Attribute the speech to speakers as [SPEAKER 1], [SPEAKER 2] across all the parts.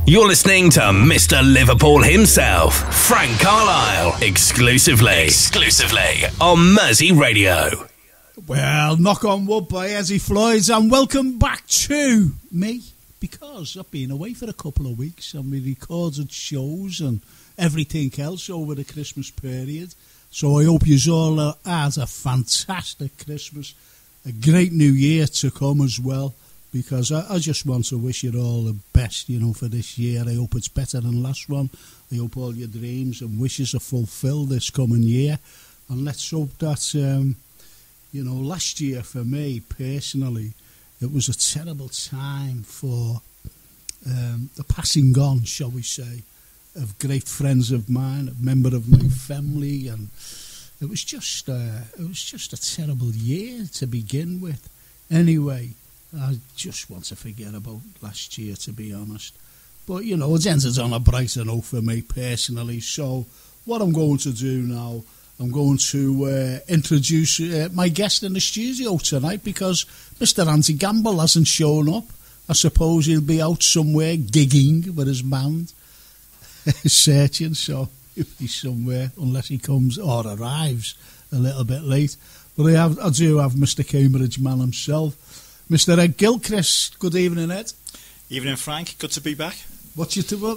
[SPEAKER 1] You're listening to Mr. Liverpool himself, Frank Carlisle, exclusively on Mersey Radio.
[SPEAKER 2] Well, knock on wood by Ezzy Floyds, and welcome back to me, because I've been away for a couple of weeks and we recorded shows and everything else over the Christmas period. So I hope you all had a fantastic Christmas, a great new year to come as well, because I just want to wish you all the best, for this year. I hope it's better than last one. I hope all your dreams and wishes are fulfilled this coming year. And let's hope that, last year for me personally, it was a terrible time for the passing on, shall we say, of great friends of mine, a member of my family, and it was just a terrible year to begin with. Anyway, I just want to forget about last year, to be honest. But, it's ended on a brighter note for me personally. So what I'm going to do now, I'm going to introduce my guest in the studio tonight, because Mr. Andy Gamble hasn't shown up. I suppose he'll be out somewhere gigging with his band, searching, so he'll be somewhere unless he comes or arrives a little bit late. But I do have Mr. Cambridge man himself, Mr. Ed Gilchrist. Good evening, Ed.
[SPEAKER 3] Evening, Frank. Good to be back.
[SPEAKER 2] What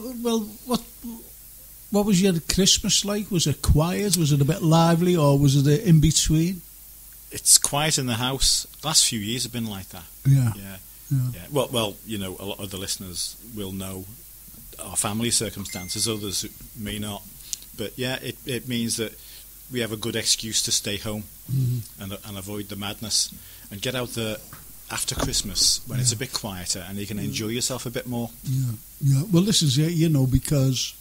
[SPEAKER 2] was your Christmas like? Was it quiet? Was it a bit lively, or was it in between?
[SPEAKER 3] It's quiet in the house. The last few years have been like that.
[SPEAKER 2] Yeah.
[SPEAKER 3] Well, a lot of the listeners will know our family circumstances. Others may not. But yeah, it means that we have a good excuse to stay home and avoid the madness and get out there after Christmas when it's a bit quieter and you can enjoy yourself a bit more. Yeah.
[SPEAKER 2] Well, this is it, because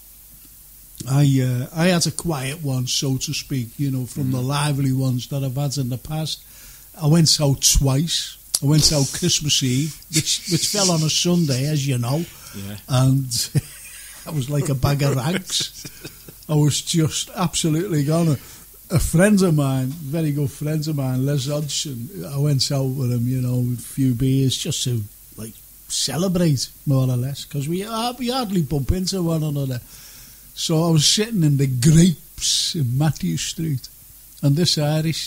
[SPEAKER 2] I had a quiet one, so to speak, from the lively ones that I've had in the past. I went out twice. I went out Christmas Eve, which fell on a Sunday, as you know, and I was like a bag of rags. I was just absolutely gone. A friend of mine, very good friend of mine, Les Hodgson, I went out with him, with a few beers just to celebrate, more or less, because we hardly bump into one another. So I was sitting in the Grapes in Matthew Street, and this Irish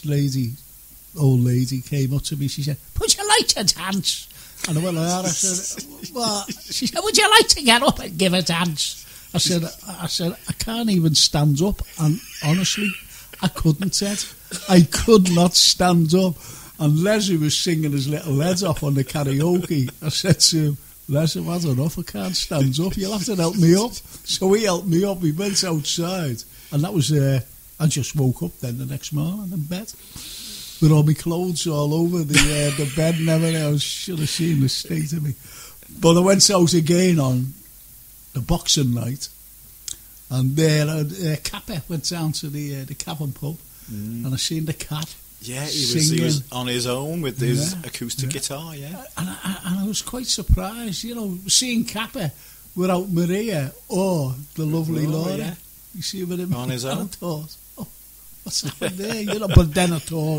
[SPEAKER 2] old lady came up to me. She said, "Would you like to dance?" And I went like that. I said, "What?" She said, "Would you like to get up and give a dance?" I said, "I can't even stand up." And honestly, I couldn't, Ed. I could not stand up. And Leslie was singing his little head off on the karaoke. I said to him, "Les, I've had enough. I can't stand up. You'll have to help me up." So he helped me up. We went outside. And that was, I just woke up then the next morning in bed with all my clothes all over the bed and everything. I should have seen the state of me. But I went out again on the Boxing night. And there, Kappa went down to the Cavern pub, and I seen the Cat.
[SPEAKER 3] Yeah, he was on his own with his acoustic guitar,
[SPEAKER 2] And I was quite surprised, seeing Kappa without Maria or the lovely Laura. Yeah. You see with him
[SPEAKER 3] on his own.
[SPEAKER 2] I thought, what's happened there? But then I thought,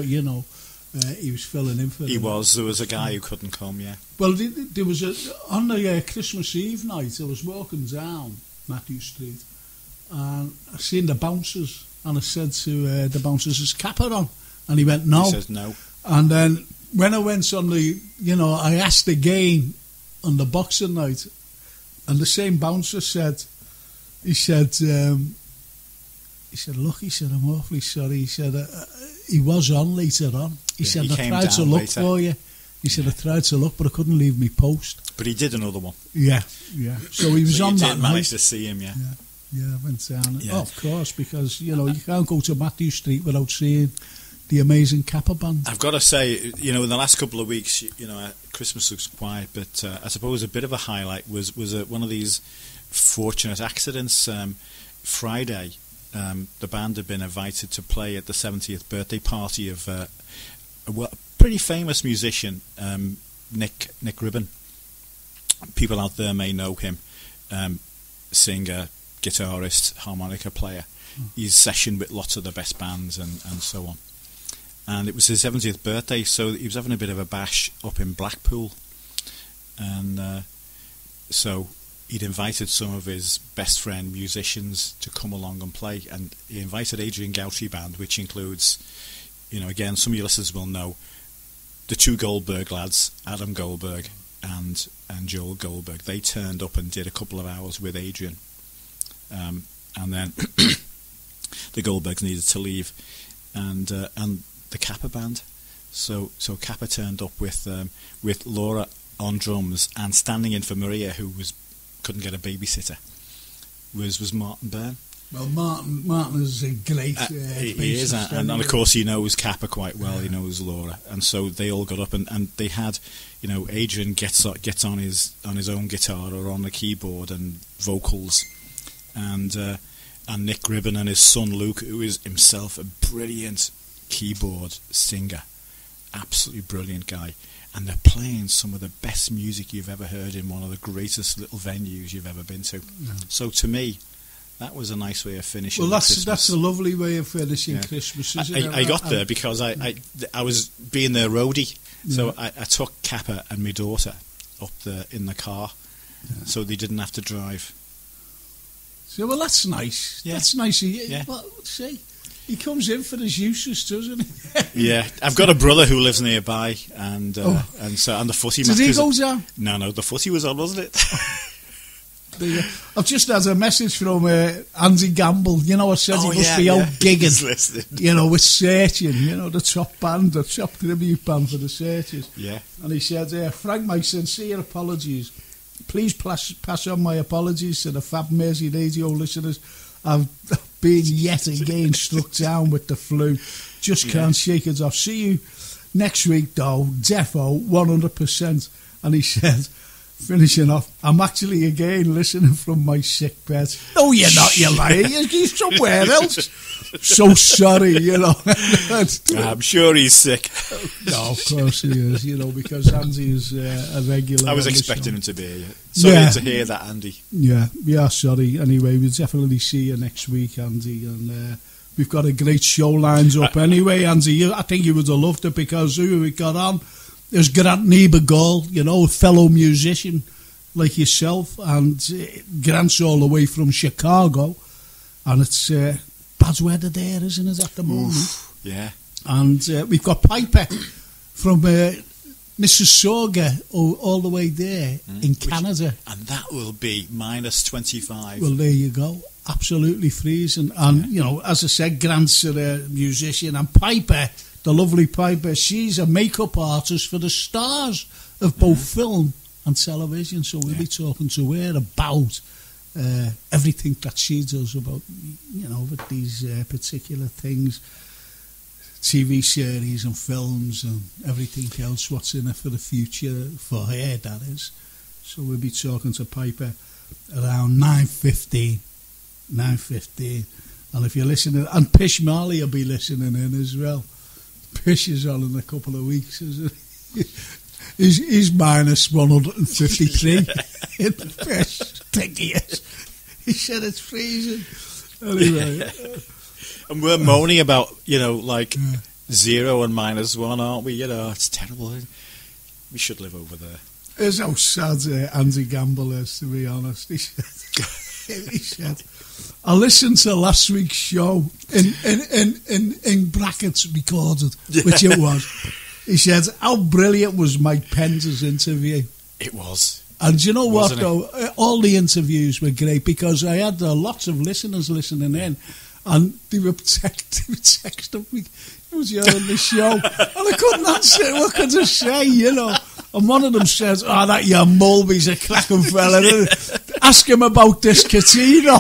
[SPEAKER 2] he was filling in for them.
[SPEAKER 3] He was. There was a guy who couldn't come,
[SPEAKER 2] Well, there was on the Christmas Eve night, I was walking down Matthew Street, and I seen the bouncers, and I said to the bouncers, "Is Kappa on?" And he went, "No."
[SPEAKER 3] He says no.
[SPEAKER 2] And then when I went on I asked again on the Boxing night, and the same bouncer said, "Look," he said, "I'm awfully sorry." He said, "He was on later on." He said, "I tried to look for you." He said, "I tried to look, but I couldn't leave me post."
[SPEAKER 3] But he did another one.
[SPEAKER 2] Yeah. So he was
[SPEAKER 3] so
[SPEAKER 2] on
[SPEAKER 3] you
[SPEAKER 2] that
[SPEAKER 3] did
[SPEAKER 2] night.
[SPEAKER 3] manage to see him, Yeah,
[SPEAKER 2] I went down. Yeah. Oh, of course, because, you can't go to Matthew Street without seeing the amazing Kappa band.
[SPEAKER 3] I've got to say, in the last couple of weeks, Christmas looks quiet, but I suppose a bit of a highlight was one of these fortunate accidents. Friday, the band had been invited to play at the 70th birthday party of a pretty famous musician, Nick Ribben. People out there may know him, singer, guitarist, harmonica player. He's sessioned with lots of the best bands and so on. And it was his 70th birthday, so he was having a bit of a bash up in Blackpool. And so he'd invited some of his best friend musicians to come along and play, and he invited Adrian Gauchi Band, which includes, again, some of your listeners will know, the two Goldberg lads, Adam Goldberg and Joel Goldberg. They turned up and did a couple of hours with Adrian, and then the Goldbergs needed to leave, and the Kappa Band. So Kappa turned up with Laura on drums, and standing in for Maria, who couldn't get a babysitter, was Martin Byrne.
[SPEAKER 2] Well, Martin is a great
[SPEAKER 3] he is, and of course he knows Kappa quite well. He knows Laura, and so they all got up and they had, Adrian gets on his own guitar or on the keyboard and vocals, and Nick Gribben and his son Luke, who is himself a brilliant keyboard singer, absolutely brilliant guy, and they're playing some of the best music you've ever heard in one of the greatest little venues you've ever been to. Yeah. So to me, that was a nice way of finishing.
[SPEAKER 2] Well, that's a lovly way of finishing Christmas, isn't it?
[SPEAKER 3] I got there because I was being their roadie, so I took Kappa and my daughter up there in the car, so they didn't have to drive.
[SPEAKER 2] So, well, that's nice. Yeah. That's nice. Well, see, he comes in for his uses, doesn't he?
[SPEAKER 3] Yeah, I've got a brother who lives nearby, and the footy.
[SPEAKER 2] Did he go down?
[SPEAKER 3] No, the footy was on, wasn't it?
[SPEAKER 2] I've just had a message from Andy Gamble. I said he must be out gigging. With Searching, the top band, the top tribute band for the Searchers.
[SPEAKER 3] Yeah.
[SPEAKER 2] And he said, Frank, my sincere apologies. Please pass on my apologies to the Fab Mersey Radio listeners. I've been yet again struck down with the flu. Just can't shake it off. See you next week, though. Defo, 100%. And he said, finishing off, I'm actually again listening from my sick bed. No, you're not, you liar. You're somewhere else. So sorry,
[SPEAKER 3] I'm sure he's sick.
[SPEAKER 2] No, of course he is, because Andy is a regular.
[SPEAKER 3] I was expecting him to be here. Sorry to hear that, Andy.
[SPEAKER 2] Yeah, sorry. Anyway, we'll definitely see you next week, Andy, and we've got a great show lined up anyway, Andy. I think you would have loved it, because who we got on? There's Grant Niebergall, fellow musician like yourself, and Grant's all the way from Chicago, and it's bad weather there, isn't it, at the moment?
[SPEAKER 3] Oof, yeah.
[SPEAKER 2] And we've got Piper from Mississauga all the way there in Canada.
[SPEAKER 3] And that will be minus 25.
[SPEAKER 2] Well, there you go. Absolutely freezing. And, as I said, Grant's a musician, and Piper, the lovely Piper, she's a makeup artist for the stars of both film and television, so we'll be talking to her about everything that she does about, with these particular things, TV series and films and everything else, what's in it for the future, for her, that is. So we'll be talking to Piper around 9:15, and if you're listening, and Pish Marley will be listening in as well. Pish is on in a couple of weeks, isn't he? He's minus 153 in the Pish. I think he is. He said it's freezing. Anyway.
[SPEAKER 3] And we're moaning about, 0 and minus 1, aren't we? It's terrible. We should live over there.
[SPEAKER 2] There's how sad Andy Gamble is, to be honest. He said, I listened to last week's show in brackets recorded, which it was. He said, how brilliant was Mike Pence's interview?
[SPEAKER 3] It was.
[SPEAKER 2] And you know what, though? All the interviews were great, because I had lots of listeners listening in, and they were texting me, it was on the show, and I couldn't answer what could I say, And one of them says, that young Mulvey's a cracking fella. Ask him about this Catino.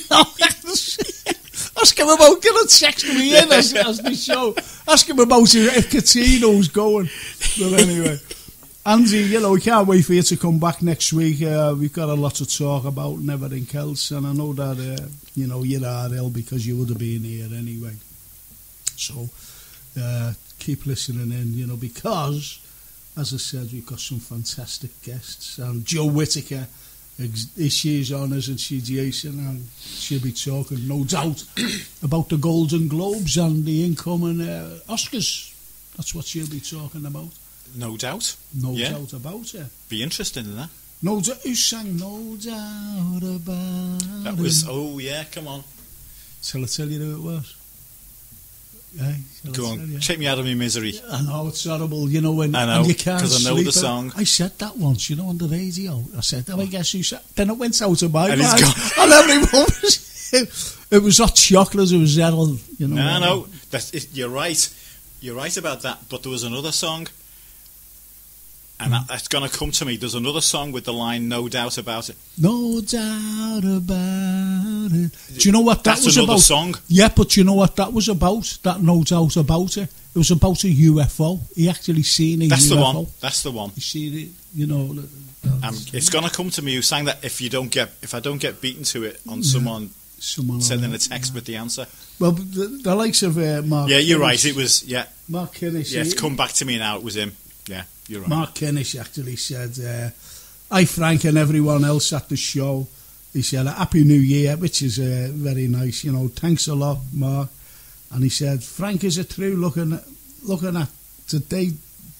[SPEAKER 2] Ask him about, going to text me in as the show. Ask him about if Catino's going. But anyway, Andy, we can't wait for you to come back next week. We've got a lot to talk about and everything else, and I know that, you're RL because you would have been here anyway. So, keep listening in, because, as I said, we've got some fantastic guests. And Joe Whittaker, she's on, isn't she, Jason? And she'll be talking, no doubt, about the Golden Globes and the incoming Oscars. That's what she'll be talking about.
[SPEAKER 3] No doubt.
[SPEAKER 2] No doubt about it.
[SPEAKER 3] Be interested in that.
[SPEAKER 2] No doubt, who sang No Doubt About
[SPEAKER 3] That
[SPEAKER 2] It?
[SPEAKER 3] was, oh yeah, come on.
[SPEAKER 2] Shall I tell you who it was? Yeah, shall
[SPEAKER 3] Go
[SPEAKER 2] I
[SPEAKER 3] on,
[SPEAKER 2] tell you?
[SPEAKER 3] take me out of my misery.
[SPEAKER 2] I know, it's horrible, you know, when
[SPEAKER 3] I know,
[SPEAKER 2] and you can't
[SPEAKER 3] 'cause I know
[SPEAKER 2] sleep.
[SPEAKER 3] the song.
[SPEAKER 2] I said that once, you know, on the radio. I said, oh, I guess you said. Then it went out of my
[SPEAKER 3] And it's
[SPEAKER 2] mind.
[SPEAKER 3] gone.
[SPEAKER 2] And everyone was... It was hot chocolate, it was Errol, you know.
[SPEAKER 3] No, you're right. You're right about that. But there was another song, and that's going to come to me. There's another song with the line "No doubt about it."
[SPEAKER 2] No doubt about it. Do you know what that
[SPEAKER 3] That's
[SPEAKER 2] was
[SPEAKER 3] another
[SPEAKER 2] about?
[SPEAKER 3] song.
[SPEAKER 2] Yeah, but do you know what that was about? That No Doubt About It. It was about a UFO. He actually seen a
[SPEAKER 3] That's
[SPEAKER 2] UFO.
[SPEAKER 3] the one. That's the one.
[SPEAKER 2] He seen it, you know.
[SPEAKER 3] It's going to come to me. You sang that if I don't get beaten to it on someone sending a text with the answer.
[SPEAKER 2] Well, the likes of Mark.
[SPEAKER 3] Yeah, you're
[SPEAKER 2] Kinnish,
[SPEAKER 3] right. It was
[SPEAKER 2] Mark Kinnish.
[SPEAKER 3] Yeah, it's come back to me now. It was him. Yeah, you're right.
[SPEAKER 2] Mark Kinnish actually said, "Hi Frank and everyone else at the show." He said, "Happy New Year," which is very nice. You know, thanks a lot, Mark. And he said, "Frank, is it true looking at today?"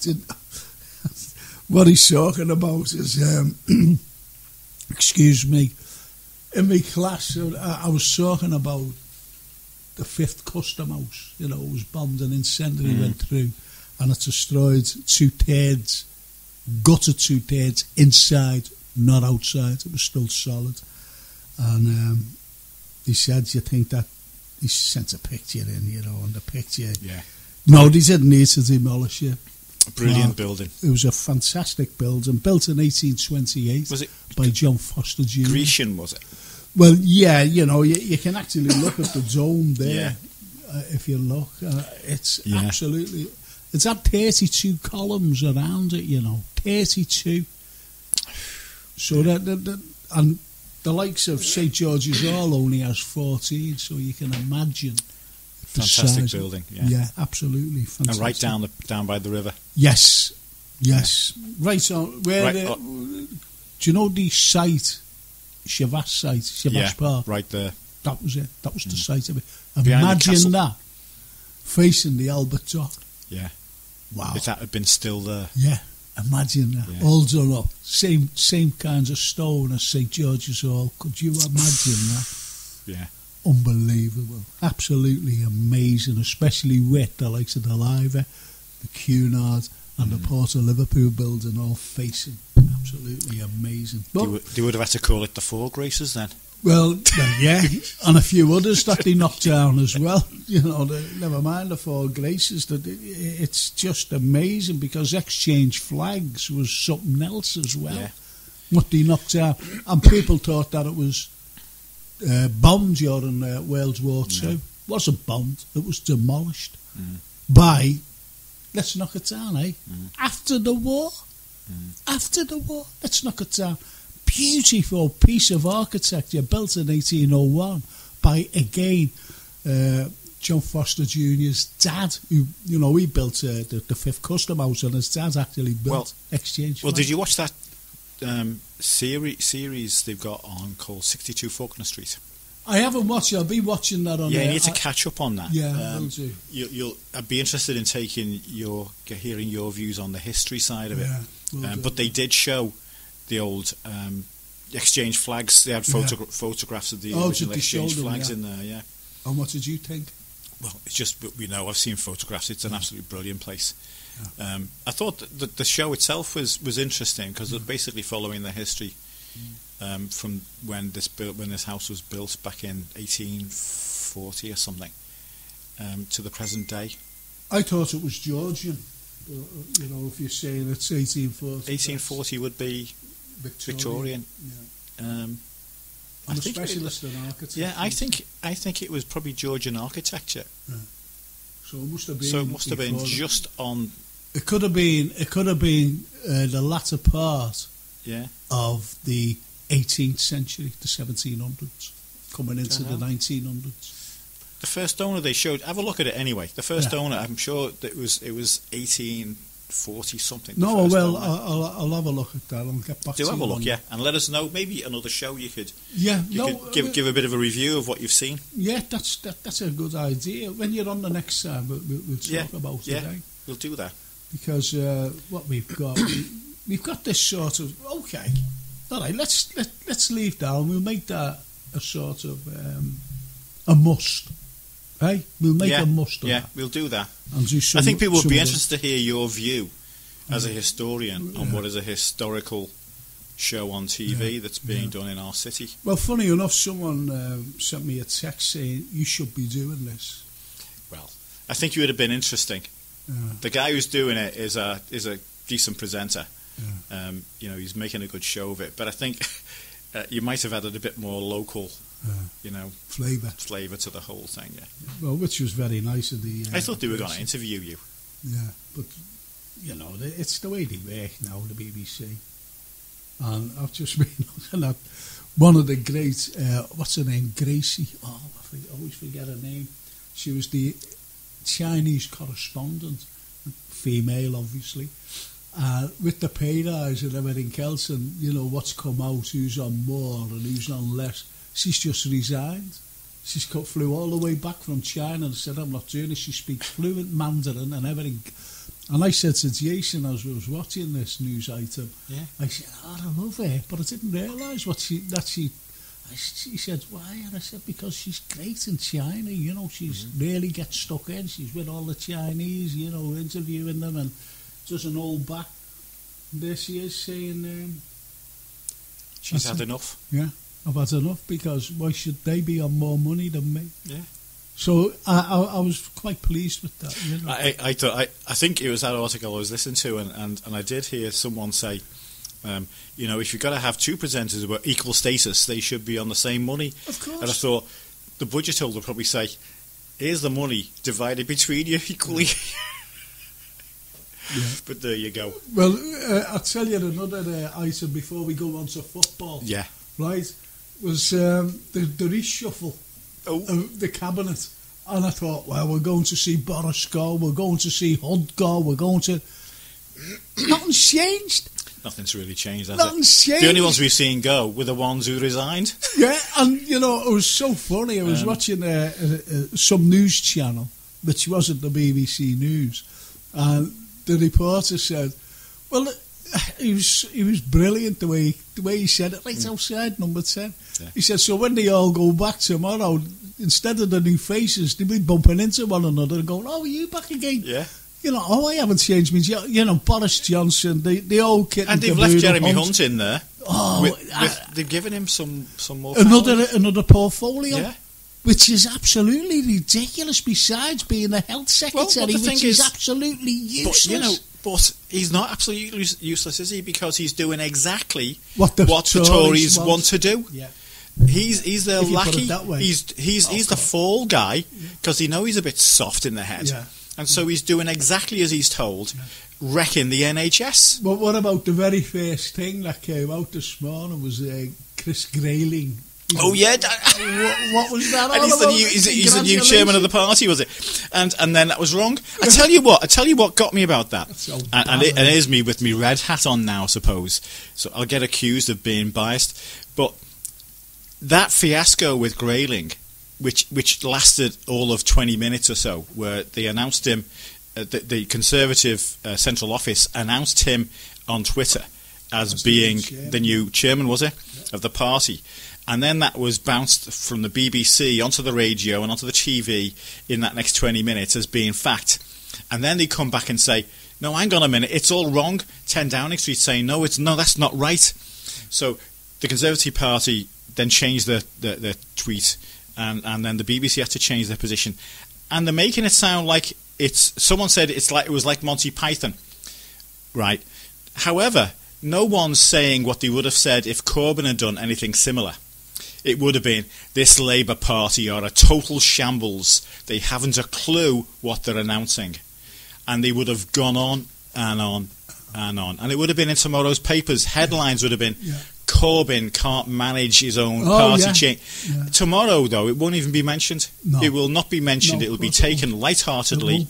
[SPEAKER 2] What he's talking about is, excuse me, in my class, I was talking about the 5th Custom House. You know, it was bombed and incendiary went through, and it destroyed 2/3, gutted 2/3 inside, not outside. It was still solid. And he said, "You think that?" He sent a picture in, you know, and the picture.
[SPEAKER 3] Yeah.
[SPEAKER 2] No, they didn't need to demolish it.
[SPEAKER 3] Brilliant building.
[SPEAKER 2] It was a fantastic building, built in 1828
[SPEAKER 3] Was it
[SPEAKER 2] by John Foster Jr.
[SPEAKER 3] Grecian? Was it?
[SPEAKER 2] Well, yeah, you know, you can actually look at the dome there if you look. It's absolutely... It's had 32 columns around it, you know, 32. So and the likes of St George's Hall only has 14, so you can imagine the
[SPEAKER 3] Fantastic
[SPEAKER 2] size.
[SPEAKER 3] building.
[SPEAKER 2] Yeah, absolutely fantastic.
[SPEAKER 3] And right down by the river.
[SPEAKER 2] Yes. Right on. Where? Do you know the site? Shavas Park.
[SPEAKER 3] Right there.
[SPEAKER 2] That was it. That was the site of it.
[SPEAKER 3] Behind the
[SPEAKER 2] Imagine
[SPEAKER 3] castle.
[SPEAKER 2] that facing the Albert Dock.
[SPEAKER 3] Yeah.
[SPEAKER 2] Wow.
[SPEAKER 3] If that had been still there.
[SPEAKER 2] Yeah. Imagine that.
[SPEAKER 3] Yeah.
[SPEAKER 2] All done up. Same kinds of stone as St George's Hall. Could you imagine that?
[SPEAKER 3] Yeah.
[SPEAKER 2] Unbelievable. Absolutely amazing, especially with the likes of the Liver, the Cunard and the Port of Liverpool building all facing. Absolutely amazing. But,
[SPEAKER 3] They would have had to call it the Four Graces then.
[SPEAKER 2] well, yeah, and a few others that they knocked down as well. You know, never mind the Four Graces. It's just amazing because Exchange Flags was something else as well.
[SPEAKER 3] Yeah.
[SPEAKER 2] What they knocked down. And people thought that it was bombed during World War II. It wasn't bombed, it was demolished by, let's knock it down, after the war. After the war, let's knock it down. Beautiful piece of architecture built in 1801 by, again, John Foster Jr.'s dad, who, you know, he built the 5th Custom House, and his dad actually built Exchange
[SPEAKER 3] Well,
[SPEAKER 2] Flag.
[SPEAKER 3] did you watch that series they've got on called 62 Faulkner Street?
[SPEAKER 2] I haven't watched it. I'll be watching that on
[SPEAKER 3] Yeah, you need to catch up on that.
[SPEAKER 2] Yeah, will do.
[SPEAKER 3] I'd be interested in hearing your views on the history side of it.
[SPEAKER 2] Yeah, will do.
[SPEAKER 3] But they did show the old exchange flags. They had photographs of the original
[SPEAKER 2] they showed
[SPEAKER 3] exchange
[SPEAKER 2] them,
[SPEAKER 3] flags
[SPEAKER 2] yeah.
[SPEAKER 3] in there. Yeah.
[SPEAKER 2] And what did you think?
[SPEAKER 3] Well, it's just I've seen photographs. It's an absolutely brilliant place. Yeah. I thought that the show itself was interesting because it's basically following the history from when this house was built back in 1840 or something to the present day.
[SPEAKER 2] I thought it was Georgian. You know, if you're saying it's 1840.
[SPEAKER 3] 1840 would be Victorian.
[SPEAKER 2] Yeah. I'm a specialist in architecture.
[SPEAKER 3] Yeah, I think it was probably Georgian architecture.
[SPEAKER 2] Yeah. So it must have been.
[SPEAKER 3] So it must have been just on.
[SPEAKER 2] It could have been. It could have been the latter part.
[SPEAKER 3] Yeah.
[SPEAKER 2] Of the 18th century, the 1700s, coming into the 1900s.
[SPEAKER 3] The first owner they showed. Have a look at it anyway. The first owner, I'm sure that it was 1840 something.
[SPEAKER 2] No, well, I'll have a look at that and get back to you.
[SPEAKER 3] Do have a look, yeah, and let us know. Maybe another show you could.
[SPEAKER 2] Yeah,
[SPEAKER 3] could give a bit of a review of what you've seen.
[SPEAKER 2] Yeah, that's a good idea. When you're on the next time, we'll talk about it.
[SPEAKER 3] Yeah, we'll do that
[SPEAKER 2] because what we've got, we've got this sort of all right, let's leave that. We'll make that a sort of a must. Hey, we'll make a must of that.
[SPEAKER 3] We'll do that.
[SPEAKER 2] And do
[SPEAKER 3] I think people would be interested to hear your view as a historian on what is a historical show on TV that's being done in our city.
[SPEAKER 2] Well, funny enough, someone sent me a text saying you should be doing this.
[SPEAKER 3] Well, I think you would have been interesting. The guy who's doing it is a decent presenter. He's making a good show of it. But I think you might have added a bit more local, flavour to the whole thing. Yeah.
[SPEAKER 2] Well, which was very nice of the.
[SPEAKER 3] I thought they were going to interview you.
[SPEAKER 2] Yeah, but it's the way they work now, the BBC. And I've just been looking at one of the great, what's her name, Gracie. Oh, I always forget her name. She was the Chinese correspondent, female, obviously, with the pay rise and everything else, and what's come out, who's on more and who's on less. She's just resigned. She's flew all the way back from China and said, I'm not doing this. She speaks fluent Mandarin and everything. And I said to Jason as I was watching this news item, I said, I love her, but I didn't realise she said, why? And I said, because she's great in China, she's really gets stuck in. She's with all the Chinese, interviewing them and doesn't hold back. And there she is saying...
[SPEAKER 3] she's had enough.
[SPEAKER 2] Yeah, I've had enough, because why should they be on more money than me?
[SPEAKER 3] Yeah.
[SPEAKER 2] So I was quite pleased with that.
[SPEAKER 3] I think it was that article I was listening to, and I did hear someone say, if you've got to have two presenters with equal status, they should be on the same money.
[SPEAKER 2] Of course.
[SPEAKER 3] And I thought the budget holder would probably say, here's the money divided between you equally. Yeah. But there you go.
[SPEAKER 2] Well, I'll tell you another item before we go on to football.
[SPEAKER 3] Yeah.
[SPEAKER 2] Right? Was the reshuffle. The cabinet, and I thought, well, we're going to see Boris go, we're going to see Hunt go, we're going to... Nothing's changed.
[SPEAKER 3] Nothing's really changed, has
[SPEAKER 2] Nothing's
[SPEAKER 3] it?
[SPEAKER 2] changed.
[SPEAKER 3] The only ones we've seen go were the ones who resigned.
[SPEAKER 2] Yeah, and it was so funny. I was watching some news channel, which wasn't the BBC News, and the reporter said, well, he was brilliant the way he said it, right outside number 10. Yeah. He said, so when they all go back tomorrow, instead of the new faces, they'll be bumping into one another and going, oh, are you back again?
[SPEAKER 3] Yeah.
[SPEAKER 2] I haven't changed means, Boris Johnson, the old kid.
[SPEAKER 3] And they've left Jeremy Hunt in there. Oh, they've given him some more
[SPEAKER 2] another portfolio.
[SPEAKER 3] Yeah.
[SPEAKER 2] Which is absolutely ridiculous, besides being the health secretary, which is absolutely useless.
[SPEAKER 3] But he's not absolutely useless, is he? Because he's doing exactly
[SPEAKER 2] what the
[SPEAKER 3] Tories want to do.
[SPEAKER 2] Yeah.
[SPEAKER 3] He's their lackey. He's the fall guy, because he's a bit soft in the head. Yeah. And so he's doing exactly as he's told, wrecking the NHS.
[SPEAKER 2] But what about the very first thing that came out this morning was Chris Grayling.
[SPEAKER 3] Oh yeah,
[SPEAKER 2] what was that?
[SPEAKER 3] And he's the new chairman of the party, was it? And then that was wrong. I tell you what got me about that. So and it is me with me red hat on now, I suppose. So I'll get accused of being biased. But that fiasco with Grayling, which lasted all of 20 minutes or so, where they announced him, the Conservative Central Office announced him on Twitter as being the new chairman, was it, of the party. And then that was bounced from the BBC onto the radio and onto the TV in that next 20 minutes as being fact. And then they come back and say, no, hang on a minute, it's all wrong. 10 Downing Street saying, no, that's not right. So the Conservative Party then changed the tweet, and then the BBC had to change their position. And they're making it sound like someone said it was like Monty Python. Right. However, no one's saying what they would have said if Corbyn had done anything similar. It would have been, this Labour Party are a total shambles. They haven't a clue what they're announcing. And they would have gone on and on and on. And it would have been in tomorrow's papers. Headlines would have been, Corbyn can't manage his own party change. Yeah. Tomorrow, though, it won't even be mentioned. No. It will not be mentioned. It will be taken lightheartedly.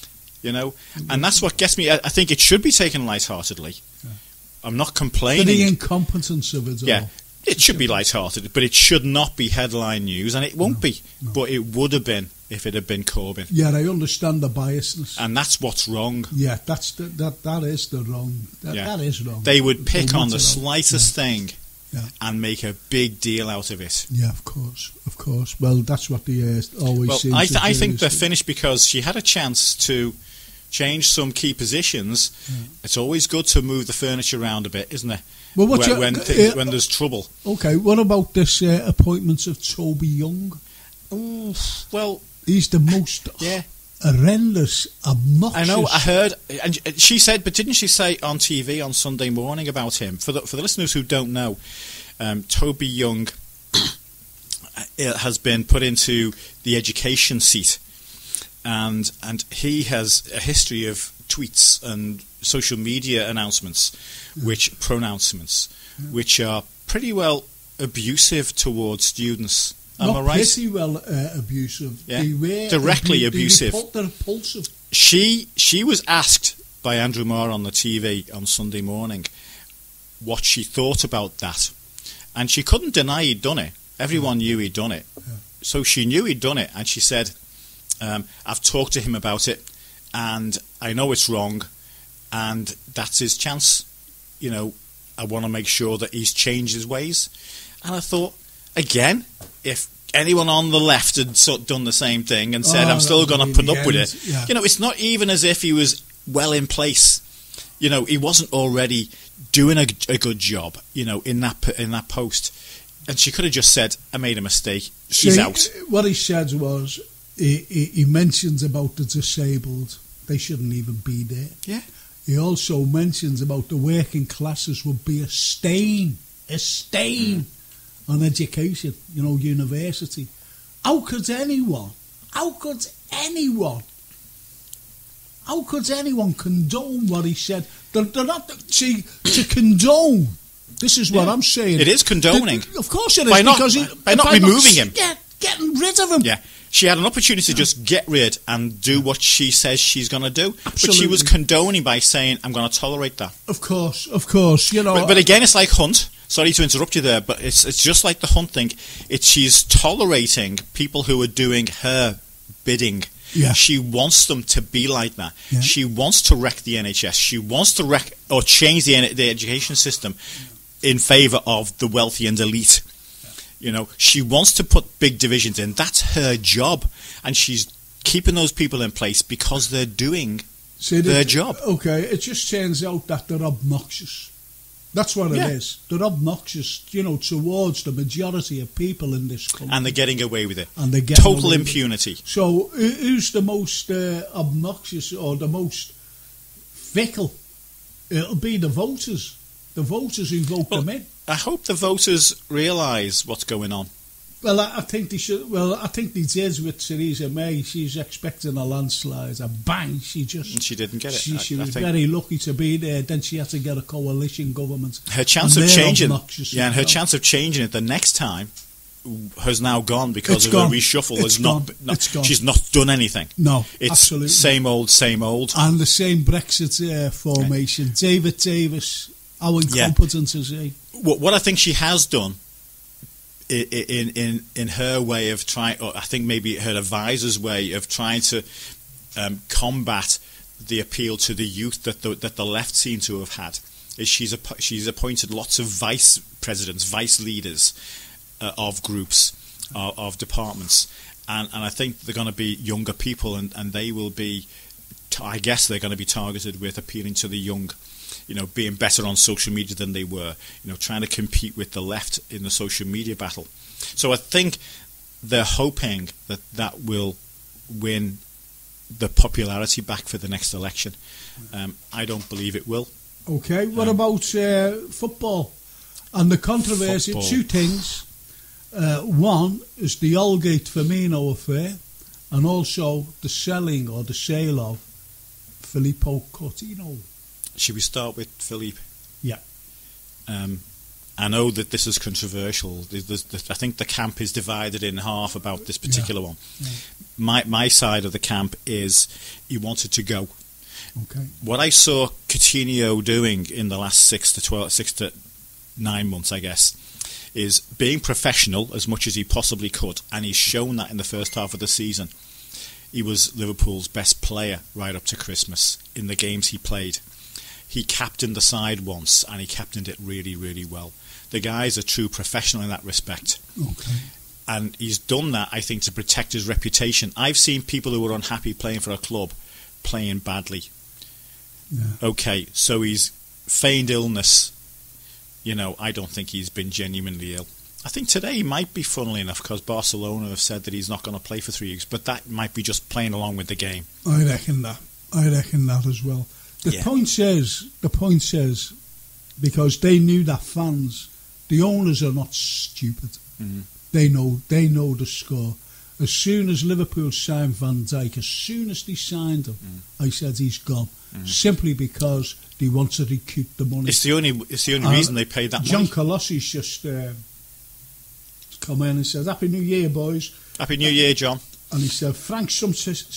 [SPEAKER 3] And that's what gets me. I think it should be taken lightheartedly. Yeah. I'm not complaining.
[SPEAKER 2] For the incompetence of it all.
[SPEAKER 3] Yeah. It should be light-hearted, but it should not be headline news, and it won't be. No. But it would have been if it had been Corbyn.
[SPEAKER 2] Yeah, I understand the biasness,
[SPEAKER 3] and that's what's wrong.
[SPEAKER 2] Yeah, that is the wrong. That is wrong.
[SPEAKER 3] They would pick on the slightest thing and make a big deal out of it.
[SPEAKER 2] Yeah, of course. Well, that's what they always seem to do.
[SPEAKER 3] I think they're finished because she had a chance to change some key positions. It's always good to move the furniture around a bit, isn't it?
[SPEAKER 2] Well,
[SPEAKER 3] when there's trouble.
[SPEAKER 2] Okay, what about this appointment of Toby Young?
[SPEAKER 3] Ooh, well,
[SPEAKER 2] he's the most horrendous, obnoxious.
[SPEAKER 3] I know. I heard, and she said, but didn't she say on TV on Sunday morning about him? For the listeners who don't know, Toby Young has been put into the education seat, and he has a history of tweets and social media pronouncements, which are pretty well abusive towards students. Am I right?
[SPEAKER 2] Pretty well abusive.
[SPEAKER 3] Yeah. Directly abusive. She was asked by Andrew Marr on the TV on Sunday morning what she thought about that, and she couldn't deny he'd done it. Everyone knew he'd done it, so she knew he'd done it, and she said, "I've talked to him about it, and I know it's wrong, and that's his chance. You know, I want to make sure that he's changed his ways." And I thought, again, if anyone on the left had done the same thing and said, "I'm still going to put up with it," you know, it's not even as if he was well in place. You know, he wasn't already doing a good job, you know, in that post. And she could have just said, "I made a mistake. She's out."
[SPEAKER 2] What he said was, he mentions about the disabled. They shouldn't even be there.
[SPEAKER 3] Yeah.
[SPEAKER 2] He also mentions about the working classes would be a stain on education, you know, university. How could anyone condone what he said? They're not, see, to condone. This is what I'm saying.
[SPEAKER 3] It is condoning.
[SPEAKER 2] Of course it is.
[SPEAKER 3] By not removing him.
[SPEAKER 2] Getting rid of him.
[SPEAKER 3] Yeah. She had an opportunity to just get rid and do what she says she's going to do.
[SPEAKER 2] Absolutely.
[SPEAKER 3] But she was condoning by saying, "I'm going to tolerate that."
[SPEAKER 2] Of course. You know.
[SPEAKER 3] But again, it's like Hunt. Sorry to interrupt you there, but it's just like the Hunt thing. She's tolerating people who are doing her bidding.
[SPEAKER 2] Yeah.
[SPEAKER 3] She wants them to be like that.
[SPEAKER 2] Yeah.
[SPEAKER 3] She wants to wreck the NHS. She wants to wreck or change the education system in favour of the wealthy and elite. You know, she wants to put big divisions in. That's her job, and she's keeping those people in place because they're doing their job.
[SPEAKER 2] Okay, it just turns out that they're obnoxious. That's what it is. They're obnoxious, you know, towards the majority of people in this country.
[SPEAKER 3] And they're getting away with it.
[SPEAKER 2] And they're getting
[SPEAKER 3] total
[SPEAKER 2] away
[SPEAKER 3] impunity.
[SPEAKER 2] With it. So, who's the most obnoxious or the most fickle? It'll be the voters. The voters who vote them in.
[SPEAKER 3] I hope the voters realise what's going on.
[SPEAKER 2] Well, I think they should. Well, I think they did with Theresa May. She's expecting a landslide, a bang.
[SPEAKER 3] And she didn't get it.
[SPEAKER 2] She was very lucky to be there. Then she had to get a coalition government.
[SPEAKER 3] Her chance of changing, and her chance of changing it the next time has now gone because of the reshuffle. It's gone. She's not done anything.
[SPEAKER 2] No,
[SPEAKER 3] it's
[SPEAKER 2] absolutely
[SPEAKER 3] same old, and
[SPEAKER 2] the same Brexit formation. Okay. David Davis, how incompetent is he?
[SPEAKER 3] What I think she has done, in her way of trying, or I think maybe her advisor's way of trying to combat the appeal to the youth that the left seem to have had, is she's appointed lots of vice presidents, vice leaders of groups, of departments, and I think they're going to be younger people, and they will be, I guess they're going to be targeted with appealing to the young. You know, being better on social media than they were, you know, trying to compete with the left in the social media battle. So I think they're hoping that will win the popularity back for the next election. I don't believe it will.
[SPEAKER 2] Okay, what about football? And the controversy, two things. One is the Aldgate Firmino affair, and also the selling or the sale of Filippo Coutinho.
[SPEAKER 3] Should we start with Philippe?
[SPEAKER 2] Yeah.
[SPEAKER 3] I know that this is controversial. I think the camp is divided in half about this particular one. Yeah. My side of the camp is he wanted to go.
[SPEAKER 2] Okay.
[SPEAKER 3] What I saw Coutinho doing in the last 6 to 9 months, I guess, is being professional as much as he possibly could, and he's shown that in the first half of the season. He was Liverpool's best player right up to Christmas in the games he played. He captained the side once, and he captained it really, really well. The guy's a true professional in that respect.
[SPEAKER 2] Okay.
[SPEAKER 3] And he's done that, I think, to protect his reputation. I've seen people who are unhappy playing for a club playing badly.
[SPEAKER 2] Yeah.
[SPEAKER 3] Okay, so he's feigned illness. You know, I don't think he's been genuinely ill. I think today he might be, funnily enough, because Barcelona have said that he's not going to play for 3 weeks, but that might be just playing along with the game.
[SPEAKER 2] I reckon that as well. The point says, because they knew that fans, the owners are not stupid.
[SPEAKER 3] Mm.
[SPEAKER 2] They know the score. As soon as Liverpool signed Van Dijk, as soon as they signed him, I said he's gone. Simply because they want to recoup the money.
[SPEAKER 3] It's the only reason they paid that
[SPEAKER 2] John
[SPEAKER 3] money.
[SPEAKER 2] Colossi's just come in and said, "Happy New Year, boys."
[SPEAKER 3] Happy New Year, John.
[SPEAKER 2] And he said, "Frank, some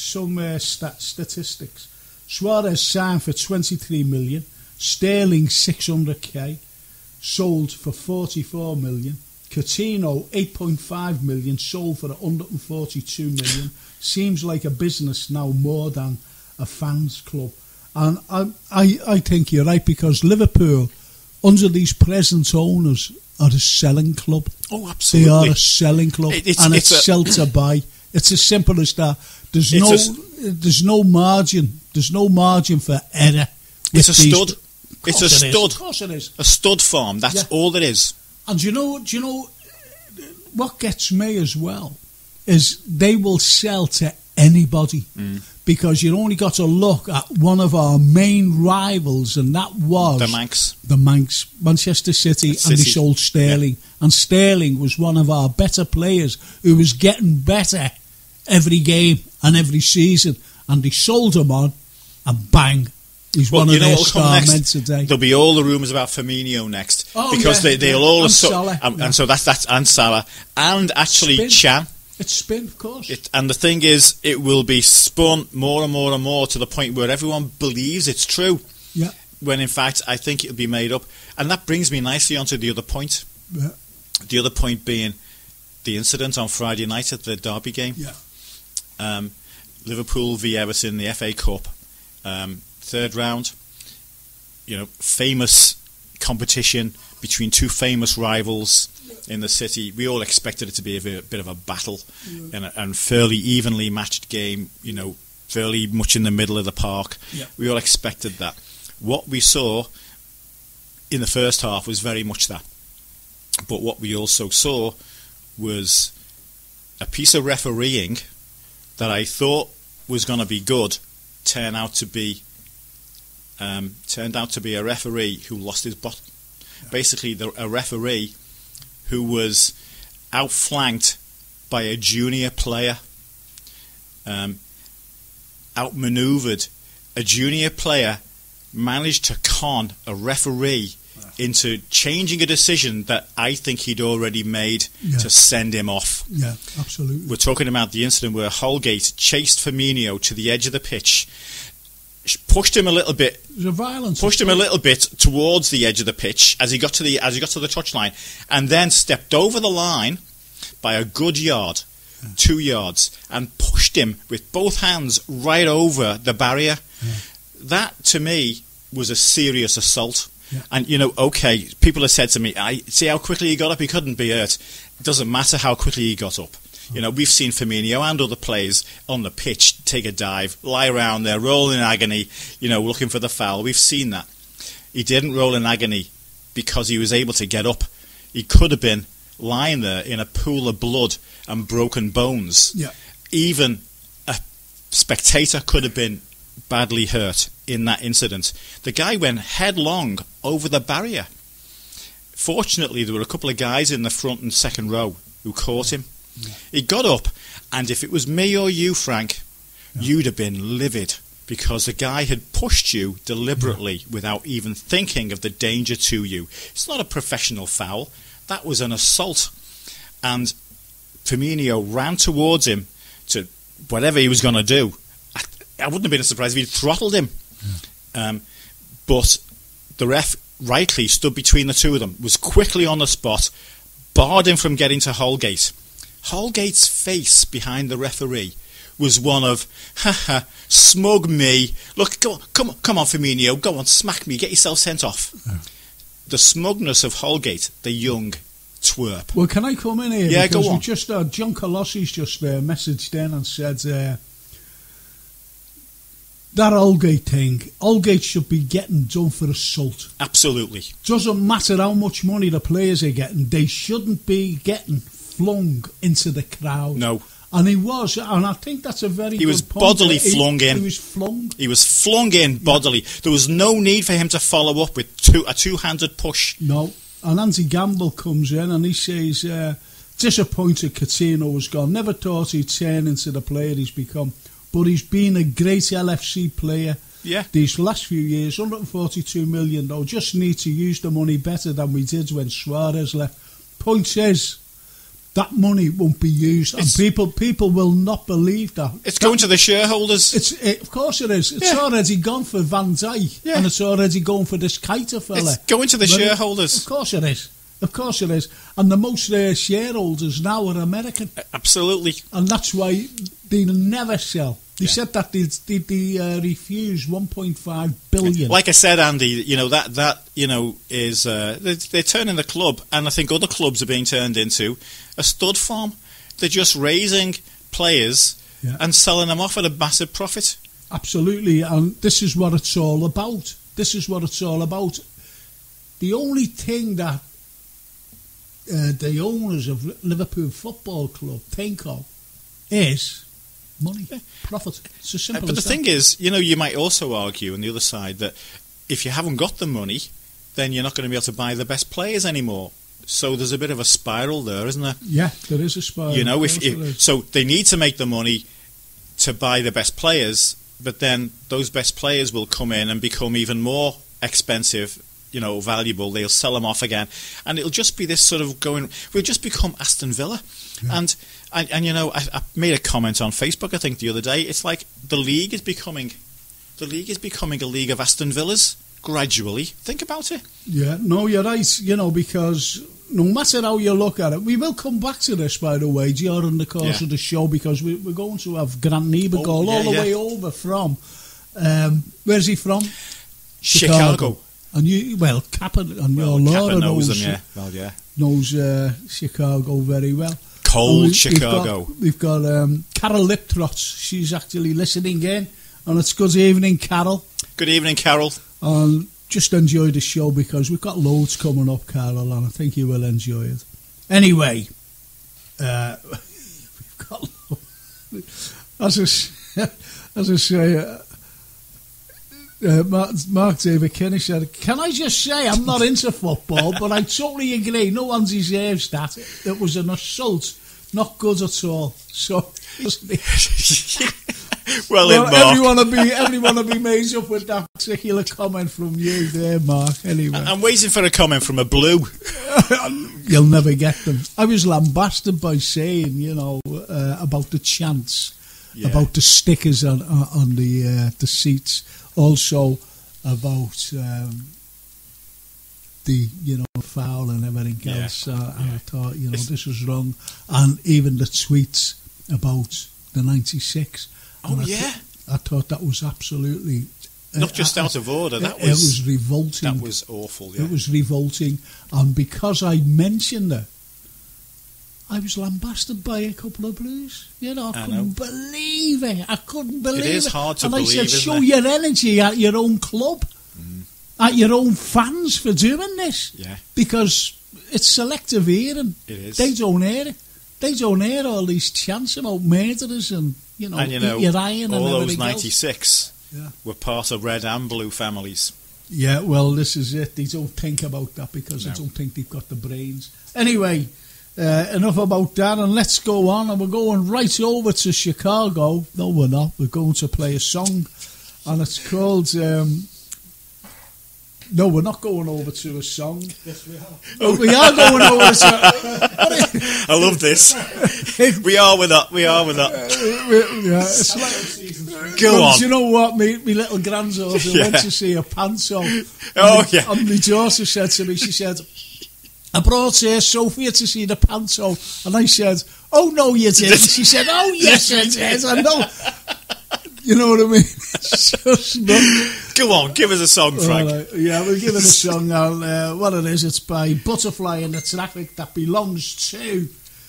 [SPEAKER 2] statistics. Suarez signed for 23 million, Sterling 600k, sold for 44 million. Coutinho 8.5 million, sold for 142 million. Seems like a business now more than a fans club." And I think you're right, because Liverpool, under these present owners, are a selling club.
[SPEAKER 3] Oh, absolutely.
[SPEAKER 2] They are a selling club, it's sell to buy. It's as simple as that. There's no margin. There's no margin for error.
[SPEAKER 3] It's a stud. It's a stud.
[SPEAKER 2] Of course it is.
[SPEAKER 3] A stud farm. That's all it is.
[SPEAKER 2] And do you know what gets me as well is they will sell to anybody, because you only got to look at one of our main rivals, and that was the Manx, Manchester City, and they sold Sterling. And Sterling was one of our better players who was getting better every game and every season, and they sold him on, and bang, he's one of their star men today.
[SPEAKER 3] There'll be all the rumours about Firmino next, because they'll all and so that's and Salah, and actually Chan.
[SPEAKER 2] It's spin, of course.
[SPEAKER 3] And the thing is, it will be spun more and more and more to the point where everyone believes it's true.
[SPEAKER 2] Yeah.
[SPEAKER 3] When in fact, I think it'll be made up. And that brings me nicely onto the other point.
[SPEAKER 2] Yeah.
[SPEAKER 3] The other point being the incident on Friday night at the Derby game.
[SPEAKER 2] Yeah.
[SPEAKER 3] Liverpool v Everton, the FA Cup, third round. You know, famous competition between two famous rivals in the city. We all expected it to be a bit of a battle, and fairly evenly matched game, you know, fairly much in the middle of the park.
[SPEAKER 2] Yeah.
[SPEAKER 3] We all expected that. What we saw in the first half was very much that. But what we also saw was a piece of refereeing that I thought was going to be good turned out to be a referee who lost his bottle. Yeah. Basically, a referee who was outflanked by a junior player, outmaneuvered. A junior player managed to con a referee into changing a decision that I think he'd already made to send him off.
[SPEAKER 2] Yeah, absolutely.
[SPEAKER 3] We're talking about the incident where Holgate chased Firmino to the edge of the pitch, pushed him a little bit.
[SPEAKER 2] It was a violence.
[SPEAKER 3] Pushed him a little bit towards the edge of the pitch as he got to the touchline, and then stepped over the line by a good yard, 2 yards, and pushed him with both hands right over the barrier. Yeah. That to me was a serious assault. Yeah. And you know, okay, people have said to me, "I see how quickly he got up. He couldn't be hurt." It doesn't matter how quickly he got up. You know, we've seen Firmino and other players on the pitch take a dive, lie around there, roll in agony, you know, looking for the foul. We've seen that. He didn't roll in agony because he was able to get up. He could have been lying there in a pool of blood and broken bones.
[SPEAKER 2] Yeah.
[SPEAKER 3] Even a spectator could have been badly hurt in that incident. The guy went headlong over the barrier. Fortunately, there were a couple of guys in the front and second row who caught him. Yeah. He got up, and if it was me or you, Frank, you'd have been livid, because the guy had pushed you deliberately without even thinking of the danger to you. It's not a professional foul. That was an assault. And Firmino ran towards him to whatever he was going to do. I wouldn't have been surprised if he'd throttled him. Yeah. But the ref rightly stood between the two of them, was quickly on the spot, barred him from getting to Holgate. Holgate's face behind the referee was one of, haha, smug me. Look, come on, Firmino, go on, smack me, get yourself sent off. Yeah. the smugness of Holgate, the young twerp.
[SPEAKER 2] Well, can I come in here?
[SPEAKER 3] Yeah,
[SPEAKER 2] because
[SPEAKER 3] go on.
[SPEAKER 2] We just John Colossi's just messaged in and said that Holgate thing. Holgate should be getting done for assault.
[SPEAKER 3] Absolutely.
[SPEAKER 2] Doesn't matter how much money the players are getting; they shouldn't be getting flung into the crowd.
[SPEAKER 3] No.
[SPEAKER 2] And he was, and I think that's a very
[SPEAKER 3] He
[SPEAKER 2] good
[SPEAKER 3] was
[SPEAKER 2] point.
[SPEAKER 3] bodily flung in.
[SPEAKER 2] He was flung.
[SPEAKER 3] He was flung in bodily. There was no need for him to follow up with a two-handed push.
[SPEAKER 2] No. And Andy Gamble comes in and he says, disappointed Coutinho was gone. Never thought he'd turn into the player he's become. But he's been a great LFC player
[SPEAKER 3] Yeah.
[SPEAKER 2] these last few years. 142 million, though. Just need to use the money better than we did when Suarez left. Point is, that money won't be used, and people will not believe that.
[SPEAKER 3] It's going to the shareholders.
[SPEAKER 2] Of course it is. It's already gone for Van Dijk, and it's already going for this Keita fella.
[SPEAKER 3] It's going to the shareholders.
[SPEAKER 2] Of course it is. Of course it is. And the most shareholders now are American.
[SPEAKER 3] Absolutely.
[SPEAKER 2] And that's why they never sell. They said that they refuse 1.5 billion.
[SPEAKER 3] Like I said, Andy, that is they're turning the club, and I think other clubs are being turned into a stud farm. They're just raising players and selling them off at a massive profit.
[SPEAKER 2] Absolutely, and this is what it's all about. This is what it's all about. The only thing that the owners of Liverpool Football Club think of is money, profit. It's as simple
[SPEAKER 3] But
[SPEAKER 2] as
[SPEAKER 3] the
[SPEAKER 2] that.
[SPEAKER 3] thing is, you might also argue on the other side that if you haven't got the money, then you're not going to be able to buy the best players anymore. So there's a bit of a spiral there, isn't there?
[SPEAKER 2] Yeah, there is a spiral.
[SPEAKER 3] So they need to make the money to buy the best players, but then those best players will come in and become even more expensive, valuable. They'll sell them off again, and it'll just be this sort of going. We'll just become Aston Villa, and I made a comment on Facebook, I think, the other day. It's like the league is becoming a league of Aston Villas gradually. Think about it.
[SPEAKER 2] Yeah, no, you're right. Because no matter how you look at it, we will come back to this, by the way, during the course of the show, because we're going to have Grant Niebergall all the way over from. Where's he from?
[SPEAKER 3] Chicago.
[SPEAKER 2] And Kappa and your Laura knows
[SPEAKER 3] him, yeah.
[SPEAKER 2] Knows Chicago very well.
[SPEAKER 3] Cold Chicago.
[SPEAKER 2] We've got Carol Liptrot. She's actually listening in, and it's good evening, Carol.
[SPEAKER 3] Good evening, Carol.
[SPEAKER 2] And just enjoy the show because we've got loads coming up, Carol, and I think you will enjoy it. Anyway, we've got as I say. Mark David Kinney said, "Can I just say I'm not into football, but I totally agree. No one deserves that. It was an assault, not good at all." So,
[SPEAKER 3] well,
[SPEAKER 2] everyone will be made up with that particular comment from you there, Mark. Anyway,
[SPEAKER 3] I'm waiting for a comment from a blue.
[SPEAKER 2] You'll never get them. I was lambasted by saying, about the chants, about the stickers on the seats. Also about the foul and everything else, and I thought this was wrong, and even the tweets about the 96. I thought that was absolutely
[SPEAKER 3] not just out of order. It
[SPEAKER 2] was revolting.
[SPEAKER 3] That was awful. Yeah.
[SPEAKER 2] It was revolting, and because I mentioned it, I was lambasted by a couple of blues. I couldn't believe it. I couldn't believe it.
[SPEAKER 3] It is hard to believe,
[SPEAKER 2] and I said, show
[SPEAKER 3] isn't it?
[SPEAKER 2] your energy at your own club, at your own fans for doing this.
[SPEAKER 3] Yeah.
[SPEAKER 2] Because it's selective hearing.
[SPEAKER 3] It is.
[SPEAKER 2] They don't hear it. They don't hear all these chants about murderers and, eat your iron
[SPEAKER 3] all
[SPEAKER 2] and
[SPEAKER 3] those
[SPEAKER 2] everything
[SPEAKER 3] 96 were part of red and blue families.
[SPEAKER 2] Yeah, well, this is it. They don't think about that because they don't think they've got the brains. Anyway... enough about that, and let's go on, and we're going right over to Chicago. No, we're not. We're going to play a song, and it's called... No, we're not going over to a song. Yes, we are. We are going over to...
[SPEAKER 3] I love this. We are with that. Go on.
[SPEAKER 2] Do you know what? Me little granddaughter went to see a panto. And my daughter said to me, she said... I brought Sophia to see the panto, and I said, "Oh no, you didn't." She said, "Oh yes, I did." I know, you know what I mean. It's just not.
[SPEAKER 3] Go on, give us a song, Frank.
[SPEAKER 2] Right. Yeah, we'll give it a song. What it is, it's by Butterfly in the Traffic that belongs to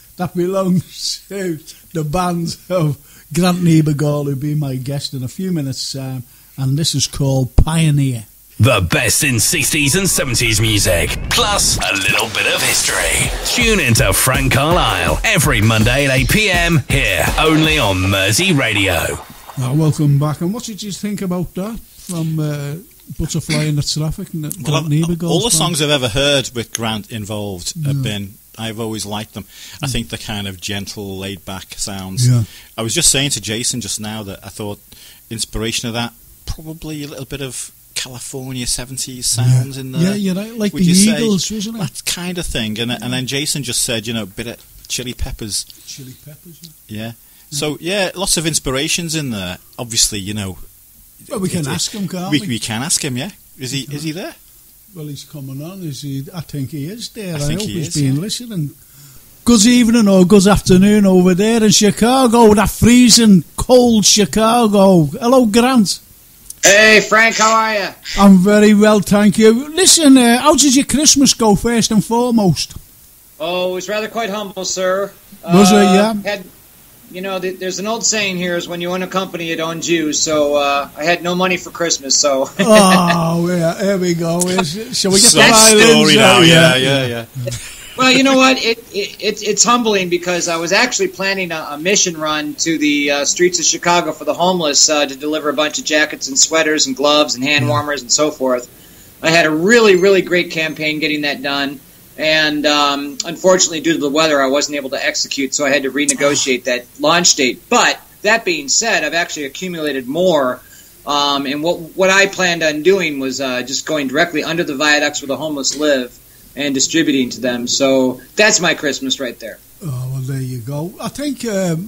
[SPEAKER 2] the band of Grant Niebergall, who'll be my guest in a few minutes, and this is called Pioneer.
[SPEAKER 1] The best in 60s and 70s music, plus a little bit of history. Tune into Frank Carlisle every Monday at 8 p.m. here, only on Mersey Radio.
[SPEAKER 2] Welcome back. And what did you think about that from Butterfly in the Traffic and Grant Niebergall?
[SPEAKER 3] All the songs I've ever heard with Grant involved have been, I've always liked them. I think the kind of gentle, laid-back sounds.
[SPEAKER 2] Yeah.
[SPEAKER 3] I was just saying to Jason just now that I thought inspiration of that, probably a little bit of California 70s sounds in there.
[SPEAKER 2] Yeah, you're right, like the Eagles, wasn't it?
[SPEAKER 3] That kind of thing. And then Jason just said, a bit of Chili Peppers.
[SPEAKER 2] Chili Peppers,
[SPEAKER 3] yeah. So, lots of inspirations in there. Obviously,
[SPEAKER 2] Well, we can ask him, can't we?
[SPEAKER 3] We can ask him, yeah. Is he there?
[SPEAKER 2] Well, he's coming on. Is he? I think he is there. I
[SPEAKER 3] think
[SPEAKER 2] hope
[SPEAKER 3] he
[SPEAKER 2] he's
[SPEAKER 3] is,
[SPEAKER 2] been listening. Good evening or good afternoon over there in Chicago, that freezing cold Chicago. Hello, Grant.
[SPEAKER 4] Hey, Frank, how are you?
[SPEAKER 2] I'm very well, thank you. Listen, how did your Christmas go, first and foremost?
[SPEAKER 4] Oh, it was rather quite humble, sir.
[SPEAKER 2] Was it, yeah?
[SPEAKER 4] There's an old saying here is when you own a company, it owns you. So I had no money for Christmas, so...
[SPEAKER 2] Oh, yeah, there we go. Shall we get the
[SPEAKER 3] violins? Story now, yeah.
[SPEAKER 4] Well, you know what? It's humbling because I was actually planning a mission run to the streets of Chicago for the homeless to deliver a bunch of jackets and sweaters and gloves and hand warmers and so forth. I had a really, really great campaign getting that done. And unfortunately, due to the weather, I wasn't able to execute, so I had to renegotiate that launch date. But that being said, I've actually accumulated more. And what I planned on doing was just going directly under the viaducts where the homeless live and distributing to them. So that's my Christmas right there.
[SPEAKER 2] Oh, well, there you go. I think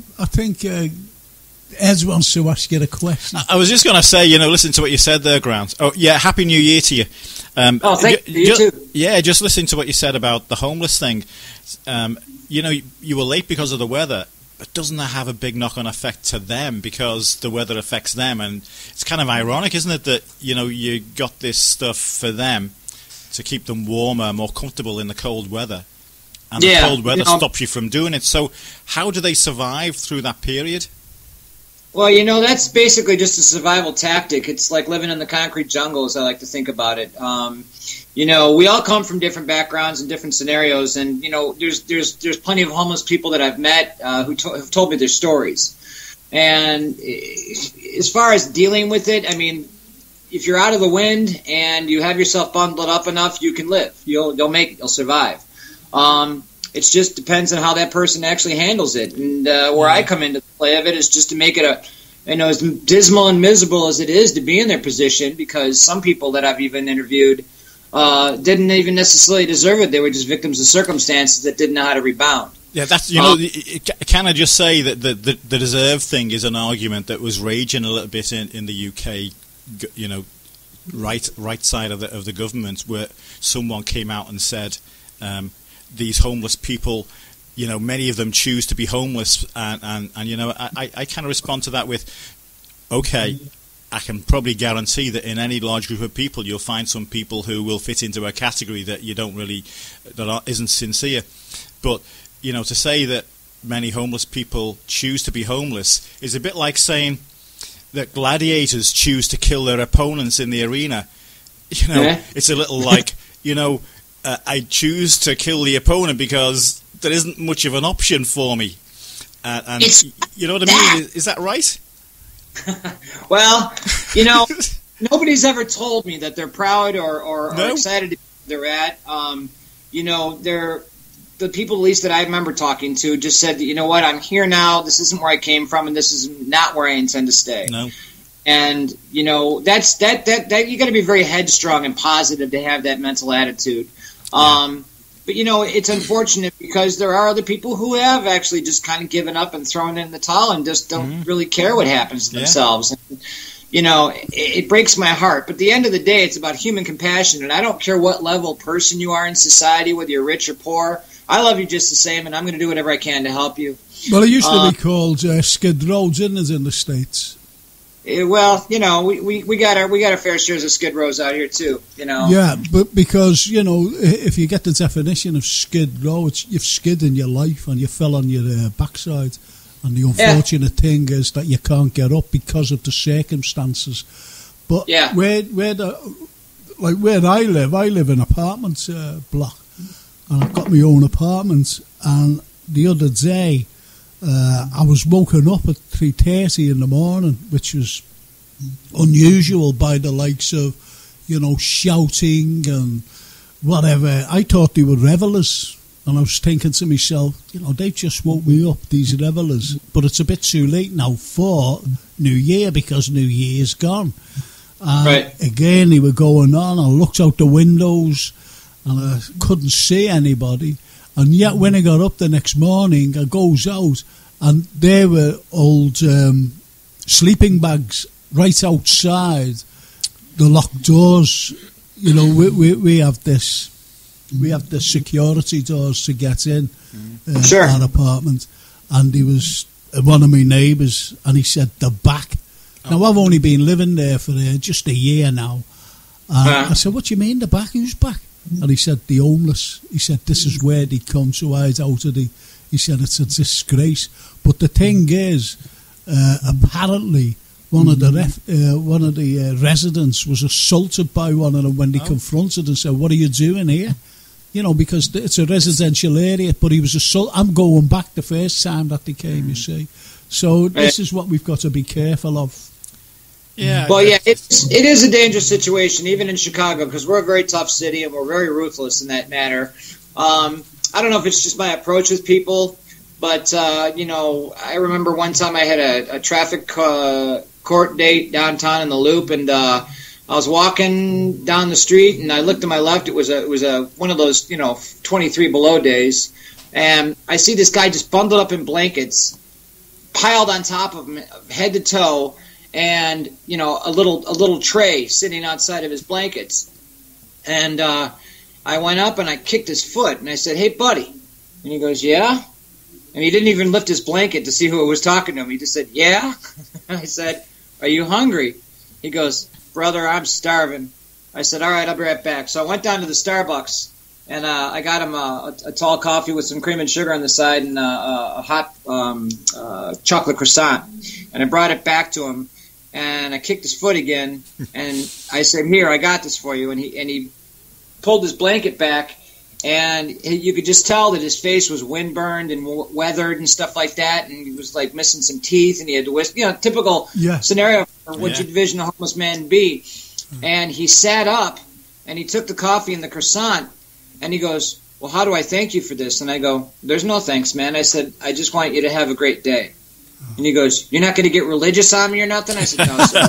[SPEAKER 2] Ed wants to ask you a question.
[SPEAKER 3] I was just going to say, listen to what you said there, Grant. Oh, yeah, Happy New Year to you.
[SPEAKER 4] Thank you too.
[SPEAKER 3] Yeah, just listen to what you said about the homeless thing. You were late because of the weather, but doesn't that have a big knock-on effect to them because the weather affects them? And it's kind of ironic, isn't it, that, you got this stuff for them to keep them warmer, more comfortable in the cold weather. And the cold weather stops you from doing it. So how do they survive through that period?
[SPEAKER 4] Well, that's basically just a survival tactic. It's like living in the concrete jungle, as I like to think about it. We all come from different backgrounds and different scenarios, and there's plenty of homeless people that I've met who have told me their stories. And as far as dealing with it, I mean, if you're out of the wind and you have yourself bundled up enough, you can live. You'll make it. You'll survive. It just depends on how that person actually handles it. And where I come into the play of it is just to make it as dismal and miserable as it is to be in their position, because some people that I've even interviewed didn't even necessarily deserve it. They were just victims of circumstances that didn't know how to rebound.
[SPEAKER 3] Yeah, that's can I just say that the deserve thing is an argument that was raging a little bit in the UK, right side of the government, where someone came out and said these homeless people, many of them choose to be homeless, and I kind of respond to that with, okay, I can probably guarantee that in any large group of people you'll find some people who will fit into a category that isn't sincere. But to say that many homeless people choose to be homeless is a bit like saying that gladiators choose to kill their opponents in the arena. It's a little like, I choose to kill the opponent because there isn't much of an option for me. And you know what I mean? Is that right?
[SPEAKER 4] Well, nobody's ever told me that they're proud or excited to be where they're at. The people, at least that I remember talking to, just said, you know what, I'm here now. This isn't where I came from, and this is not where I intend to stay.
[SPEAKER 3] No.
[SPEAKER 4] And that's that you got to be very headstrong and positive to have that mental attitude. Yeah. But it's unfortunate because there are other people who have actually just kind of given up and thrown in the towel and just don't really care what happens to themselves. And, it breaks my heart. But at the end of the day, it's about human compassion, and I don't care what level person you are in society, whether you're rich or poor. I love you just the same, and I'm going to do whatever I can to help you.
[SPEAKER 2] Well, it used to be called Skid Row, didn't it, in the States?
[SPEAKER 4] well, we got our fair shares of skid rows out here too.
[SPEAKER 2] Yeah, but because if you get the definition of skid row, you've skid in your life and you fell on your backside, and the unfortunate thing is that you can't get up because of the circumstances. But where I live in an apartment block, and I've got my own apartment. And the other day, I was woken up at 3:30 in the morning, which was unusual by the likes of, shouting and whatever. I thought they were revellers, and I was thinking to myself, they just woke me up, these revellers. But it's a bit too late now for New Year, because New Year's gone. And again, they were going on. I looked out the windows and I couldn't see anybody. And yet when I got up the next morning, I goes out and there were old sleeping bags right outside the locked doors. We have this security doors to get in our apartment. And he was one of my neighbours, and he said, "The back." Now, I've only been living there for just a year now. I said, "What do you mean, the back? Who's back?" And he said, "The homeless." He said, "This is where they come to hide out of the..." He said, "It's a disgrace." But the thing is, apparently, one of the residents was assaulted by one of them when they confronted and said, "What are you doing here?" Because it's a residential area, but he was assaulted. I'm going back the first time that they came, you see. So this is what we've got to be careful of.
[SPEAKER 4] Yeah. Well, it is a dangerous situation, even in Chicago, because we're a very tough city and we're very ruthless in that matter. I don't know if it's just my approach with people, but I remember one time I had a traffic court date downtown in the Loop, and I was walking down the street, and I looked to my left. It was one of those 23 below days, and I see this guy just bundled up in blankets, piled on top of him, head to toe. And a little tray sitting outside of his blankets, and I went up and I kicked his foot and I said, "Hey, buddy," and he goes, "Yeah," and he didn't even lift his blanket to see who was talking to him. He just said, "Yeah." I said, "Are you hungry?" He goes, "Brother, I'm starving." I said, "All right, I'll be right back." So I went down to the Starbucks and I got him a tall coffee with some cream and sugar on the side and a hot chocolate croissant, and I brought it back to him. And I kicked his foot again, and I said, "Here, I got this for you." And he pulled his blanket back, and you could just tell that his face was windburned and weathered and stuff like that, and he was like missing some teeth, and he had to whisper, typical scenario for what you'd envision a homeless man to be. And he sat up, and he took the coffee and the croissant, and he goes, "Well, how do I thank you for this?" And I go, "There's no thanks, man." I said, "I just want you to have a great day." And he goes, "You're not going to get religious on me or nothing?" I said, "No, sir."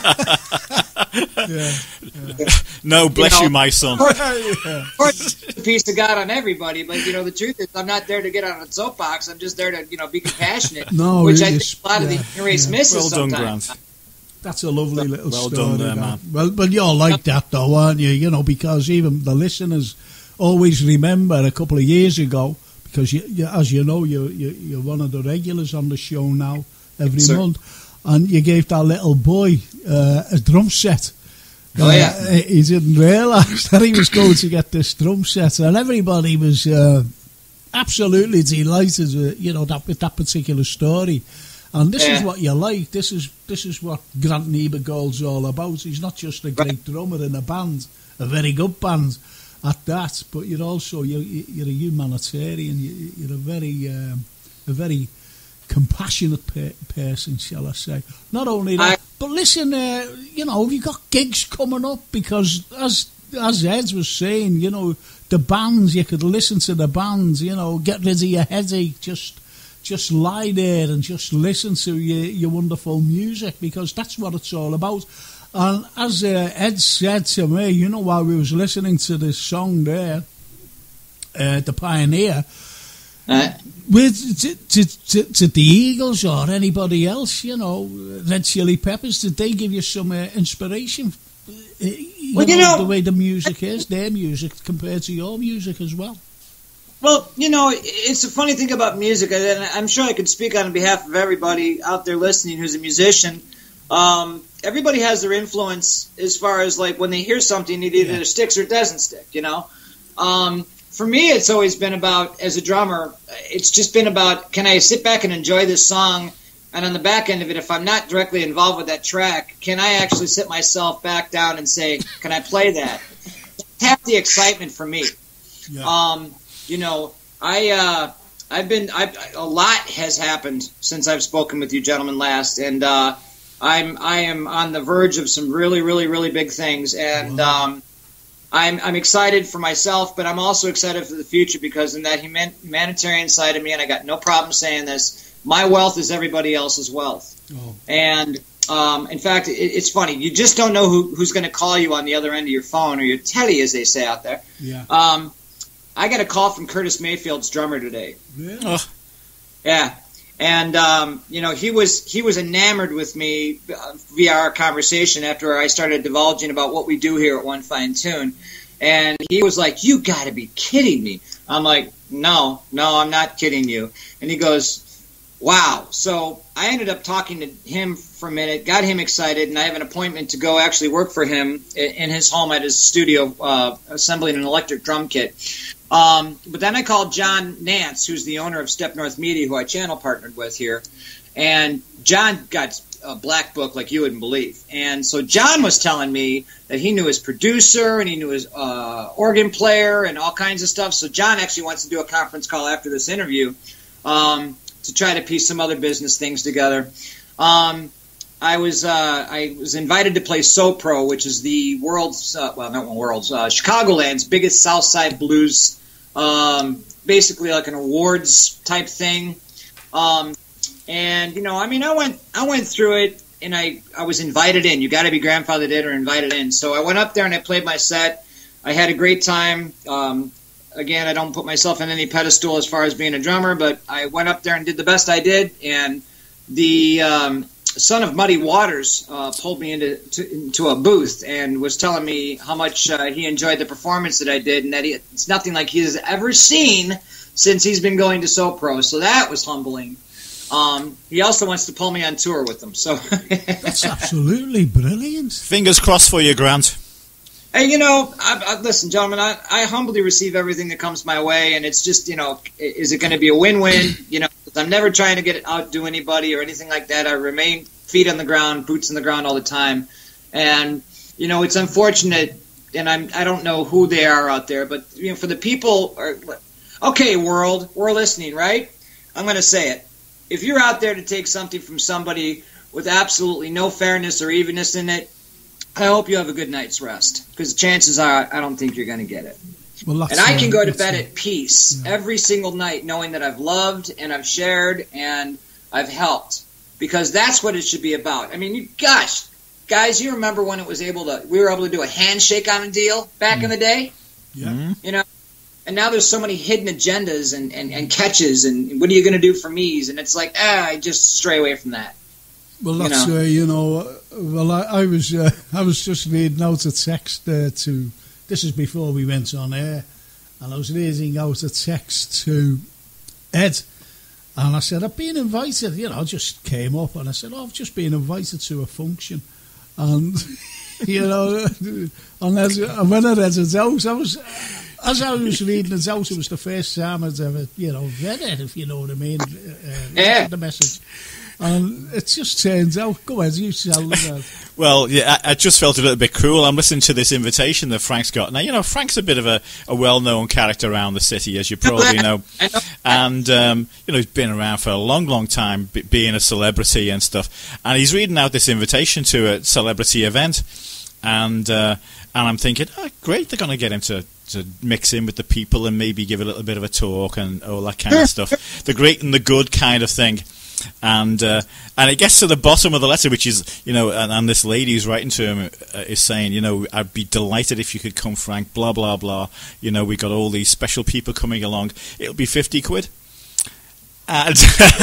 [SPEAKER 3] No, bless you, my son.
[SPEAKER 4] Of course, the peace of God on everybody, but the truth is, I'm not there to get on a soapbox. I'm just there to be compassionate, which I think a lot of the race misses sometimes.
[SPEAKER 3] Grant.
[SPEAKER 2] That's a lovely little story.
[SPEAKER 3] Well done there, man.
[SPEAKER 2] Well, you're like that though, aren't you? Because even the listeners always remember a couple of years ago. Because, as you know, you're one of the regulars on the show now every month. And you gave that little boy a drum set.
[SPEAKER 4] Oh, yeah.
[SPEAKER 2] He didn't realise that he was going to get this drum set. And everybody was absolutely delighted with that particular story. And this is what you like. This is what Grant Niebergold's all about. He's not just a great drummer in a band, a very good band at that, but you're also you're a humanitarian. You're a very compassionate person, shall I say? Not only that, but listen, you've got gigs coming up, because as Ed was saying, the bands, you could listen to the bands, get rid of your headache, just lie there and just listen to your wonderful music, because that's what it's all about. And as Ed said to me, while we was listening to this song there, The Pioneer, did the Eagles or anybody else, Red Chili Peppers, did they give you some inspiration? The way the music is, their music, compared to your music as well?
[SPEAKER 4] Well, it's a funny thing about music, and I'm sure I could speak on behalf of everybody out there listening who's a musician. everybody has their influence as far as like when they hear something, it either sticks or it doesn't stick, you know. For me, it's always been about, as a drummer, it's just been about, can I sit back and enjoy this song? And on the back end of it, if I'm not directly involved with that track, can I actually sit myself back down and say, can I play that? Half the excitement for me. Yeah. You know, a lot has happened since I've spoken with you gentlemen last, and I am on the verge of some really, really, really big things, and I'm excited for myself, but I'm also excited for the future because in that humanitarian side of me, and I got no problem saying this, my wealth is everybody else's wealth. Oh. And in fact, it's funny. You just don't know who's going to call you on the other end of your phone or your telly, as they say out there. Yeah. I got a call from Curtis Mayfield's drummer today. Yeah. Oh. Yeah. And you know, he was enamored with me via our conversation after I started divulging about what we do here at One Fine Tune, and he was like, "You got to be kidding me!" I'm like, "No, I'm not kidding you." And he goes, "Wow!" So I ended up talking to him for a minute, got him excited, and I have an appointment to go actually work for him in his home at his studio, assembling an electric drum kit. But then I called John Nance, who's the owner of Step North Media, who I channel partnered with here. And John got a black book like you wouldn't believe. And so John was telling me that he knew his producer and he knew his organ player and all kinds of stuff. So John actually wants to do a conference call after this interview to try to piece some other business things together. I was invited to play SoPro, which is the world's, Chicagoland's biggest Southside blues, basically like an awards type thing. And you know, I mean, I went through it, and I was invited in. You got to be grandfathered in or invited in. So I went up there and I played my set. I had a great time. Again, I don't put myself in any pedestal as far as being a drummer, but I went up there and did the best I did. And the son of Muddy Waters pulled me into a booth and was telling me how much he enjoyed the performance that I did, and that it's nothing like he has ever seen since he's been going to SoPro. So that was humbling. He also wants to pull me on tour with him. So
[SPEAKER 2] that's absolutely brilliant.
[SPEAKER 3] Fingers crossed for you, Grant.
[SPEAKER 4] Hey, you know, listen, gentlemen, I humbly receive everything that comes my way, and it's just, you know, is it going to be a win-win? You know, I'm never trying to outdo anybody or anything like that. I remain feet on the ground, boots on the ground all the time. And, you know, it's unfortunate, and I don't know who they are out there, but, you know, for the people, okay, world, we're listening, right? I'm going to say it. If you're out there to take something from somebody with absolutely no fairness or evenness in it, I hope you have a good night's rest, because chances are I don't think you're going to get it. Well, and I can go to bed at peace every single night knowing that I've loved and I've shared and I've helped, because that's what it should be about. I mean, gosh, guys, you remember when we were able to do a handshake on a deal back in the day? Yeah. You know, and now there's so many hidden agendas and catches and what are you going to do for me's? And it's like, I just stray away from that.
[SPEAKER 2] Well, that's I was just reading out a text to. This is before we went on air, and I was reading out a text to Ed, and I said I've been invited. You know, I just came up and I said, I've just been invited to a function, and you know, and I went at Ed's house. As I was reading it out, it was the first time I'd ever, you know, read it, if you know what I mean. The message. And it just turns out, go ahead, you tell them that.
[SPEAKER 3] Well, yeah, I just felt a little bit cruel. I'm listening to this invitation that Frank's got. Now, you know, Frank's a bit of a well-known character around the city, as you probably know. And, you know, he's been around for a long, long time, being a celebrity and stuff. And he's reading out this invitation to a celebrity event. And I'm thinking, great, they're going to get him to mix in with the people and maybe give a little bit of a talk and all that kind of stuff. The great and the good kind of thing. And it gets to the bottom of the letter, which is, you know, and this lady who's writing to him is saying, you know, I'd be delighted if you could come, Frank, blah, blah, blah. You know, we got all these special people coming along. It'll be 50 quid. And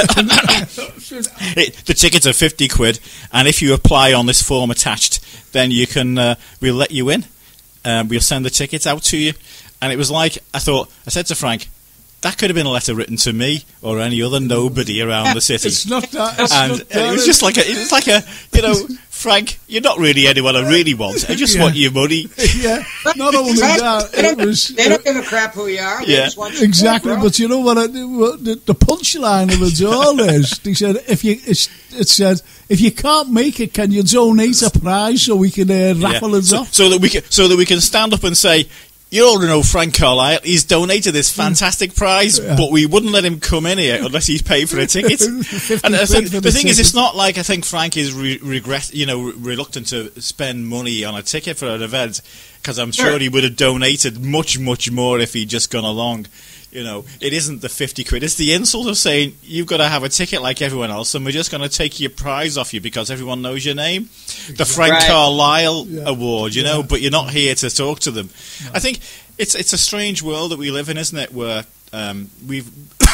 [SPEAKER 3] the tickets are 50 quid. And if you apply on this form attached, then you can, we'll let you in. We'll send the tickets out to you. And it was like, I said to Frank, that could have been a letter written to me or any other nobody around the city.
[SPEAKER 2] It's not that. It's
[SPEAKER 3] And
[SPEAKER 2] not that.
[SPEAKER 3] it was just like Frank, you're not really anyone I really want. I just want your money.
[SPEAKER 2] Yeah. Not only that, it was.
[SPEAKER 4] They don't give a crap who you are. They
[SPEAKER 3] Yeah.
[SPEAKER 4] just want you
[SPEAKER 2] Exactly,
[SPEAKER 4] bro.
[SPEAKER 2] but you know what? The punchline of it all is, they said, it said, if you can't make it, can you donate a prize so we can raffle it off?
[SPEAKER 3] so that we can stand up and say, you all know Frank Carlisle. He's donated this fantastic prize, but we wouldn't let him come in here unless he's paid for a ticket. And I think the thing is, it's not like I think Frank is reluctant to spend money on a ticket for an event, because I'm sure he would have donated much more if he'd just gone along. You know, it isn't the 50 quid. It's the insult of saying you've got to have a ticket like everyone else, and we're just going to take your prize off you because everyone knows your name. The Frank Carlisle Award, you know, but you're not here to talk to them. No. I think it's a strange world that we live in, isn't it? Where we've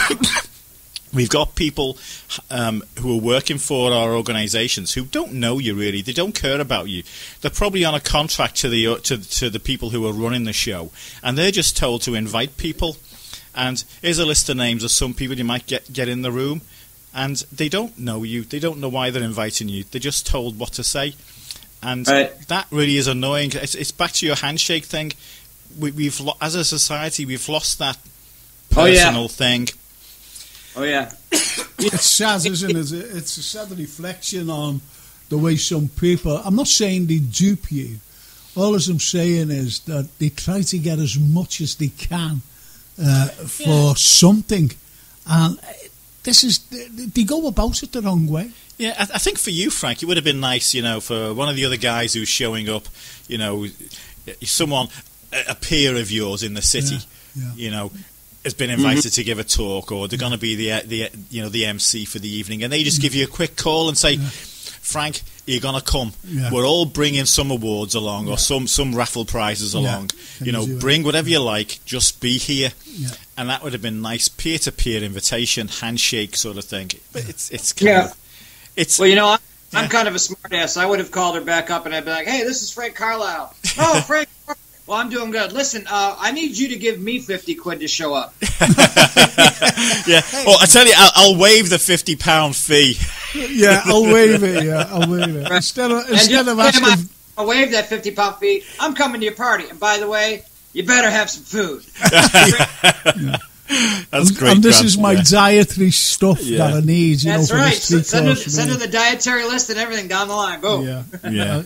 [SPEAKER 3] got people who are working for our organisations who don't know you really. They don't care about you. They're probably on a contract to the people who are running the show, and they're just told to invite people. And here's a list of names of some people you might get in the room, and they don't know you. They don't know why they're inviting you. They're just told what to say, and that really is annoying. It's back to your handshake thing. We've as a society, we've lost that personal thing.
[SPEAKER 4] Oh yeah,
[SPEAKER 2] it's sad, isn't it? It's a sad reflection on the way some people. I'm not saying they dupe you. All I'm saying is that they try to get as much as they can. For something, and they go about it the wrong way.
[SPEAKER 3] Yeah, I think for you, Frank, it would have been nice, you know, for one of the other guys who's showing up, you know, someone, a peer of yours in the city, you know, has been invited to give a talk, or they're going to be the MC for the evening, and they just give you a quick call and say, Frank, you're going to come. Yeah. We're all bringing some awards along, or some raffle prizes along. You know, bring whatever you like, just be here. Yeah. And that would have been nice, peer-to-peer invitation, handshake sort of thing. But it's kind of...
[SPEAKER 4] Well, you know, I'm kind of a smart ass. I would have called her back up and I'd be like, hey, this is Frank Carlisle. Oh, Frank. Well, I'm doing good. Listen, I need you to give me 50 quid to show up.
[SPEAKER 3] Yeah. Well, I tell you, I'll waive the £50 fee.
[SPEAKER 2] Yeah, I'll waive it. Yeah, I'll waive it. Instead of asking,
[SPEAKER 4] I'll waive that £50 fee. I'm coming to your party, and by the way, you better have some food.
[SPEAKER 3] That's great.
[SPEAKER 2] And this is my dietary stuff that I need. You
[SPEAKER 4] That's
[SPEAKER 2] know,
[SPEAKER 4] right. Send her the dietary list and everything down the line. Boom.
[SPEAKER 2] Yeah.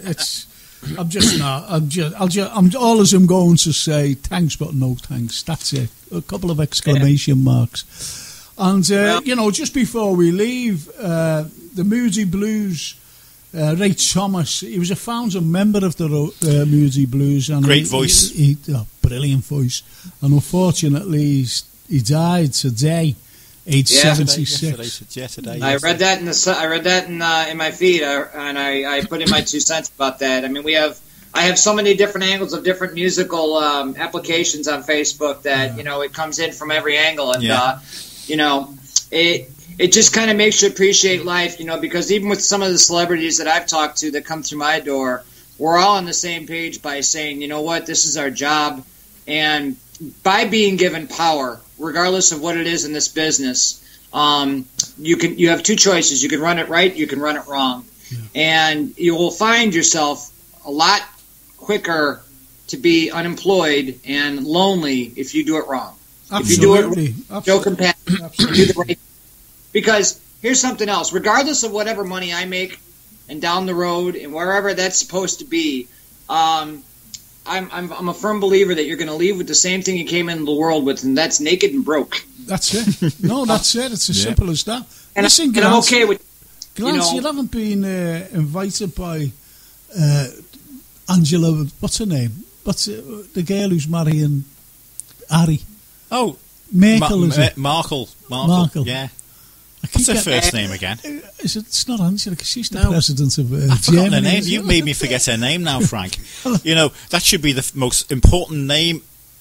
[SPEAKER 2] I'm always going to say thanks, but no thanks. That's it. A couple of exclamation marks. And you know, just before we leave, the Moody Blues. Ray Thomas, he was a founding member of the Moody Blues, and
[SPEAKER 3] great voice,
[SPEAKER 2] brilliant voice. And unfortunately, he died today, age 76.
[SPEAKER 3] Today.
[SPEAKER 4] I read that in my feed, and I put in my 2 cents about that. I mean, I have so many different angles of different musical applications on Facebook that you know it comes in from every angle, and you know it just kind of makes you appreciate life, you know, because even with some of the celebrities that I've talked to that come through my door, we're all on the same page by saying, you know what, this is our job. And by being given power, regardless of what it is in this business, you have 2 choices. You can run it right, you can run it wrong. Yeah. And you will find yourself a lot quicker to be unemployed and lonely if you do it wrong.
[SPEAKER 2] Absolutely.
[SPEAKER 4] If you do it show compassion, do the right thing. Because here's something else. Regardless of whatever money I make and down the road and wherever that's supposed to be, I'm a firm believer that you're going to leave with the same thing you came into the world with, and that's naked and broke.
[SPEAKER 2] That's it. No, that's it. It's as simple as that.
[SPEAKER 4] And,
[SPEAKER 2] listen,
[SPEAKER 4] I'm okay with
[SPEAKER 2] Glance, you haven't been invited by Angela, what's her name? What's the girl who's marrying Harry?
[SPEAKER 3] Oh,
[SPEAKER 2] Merkel, is it?
[SPEAKER 3] Markle, yeah.
[SPEAKER 2] What's
[SPEAKER 3] her first name again?
[SPEAKER 2] It's not Angela, because she's the president of Germany.
[SPEAKER 3] I've forgotten her name. You've made me forget her name now, Frank. You know, that should be the most important name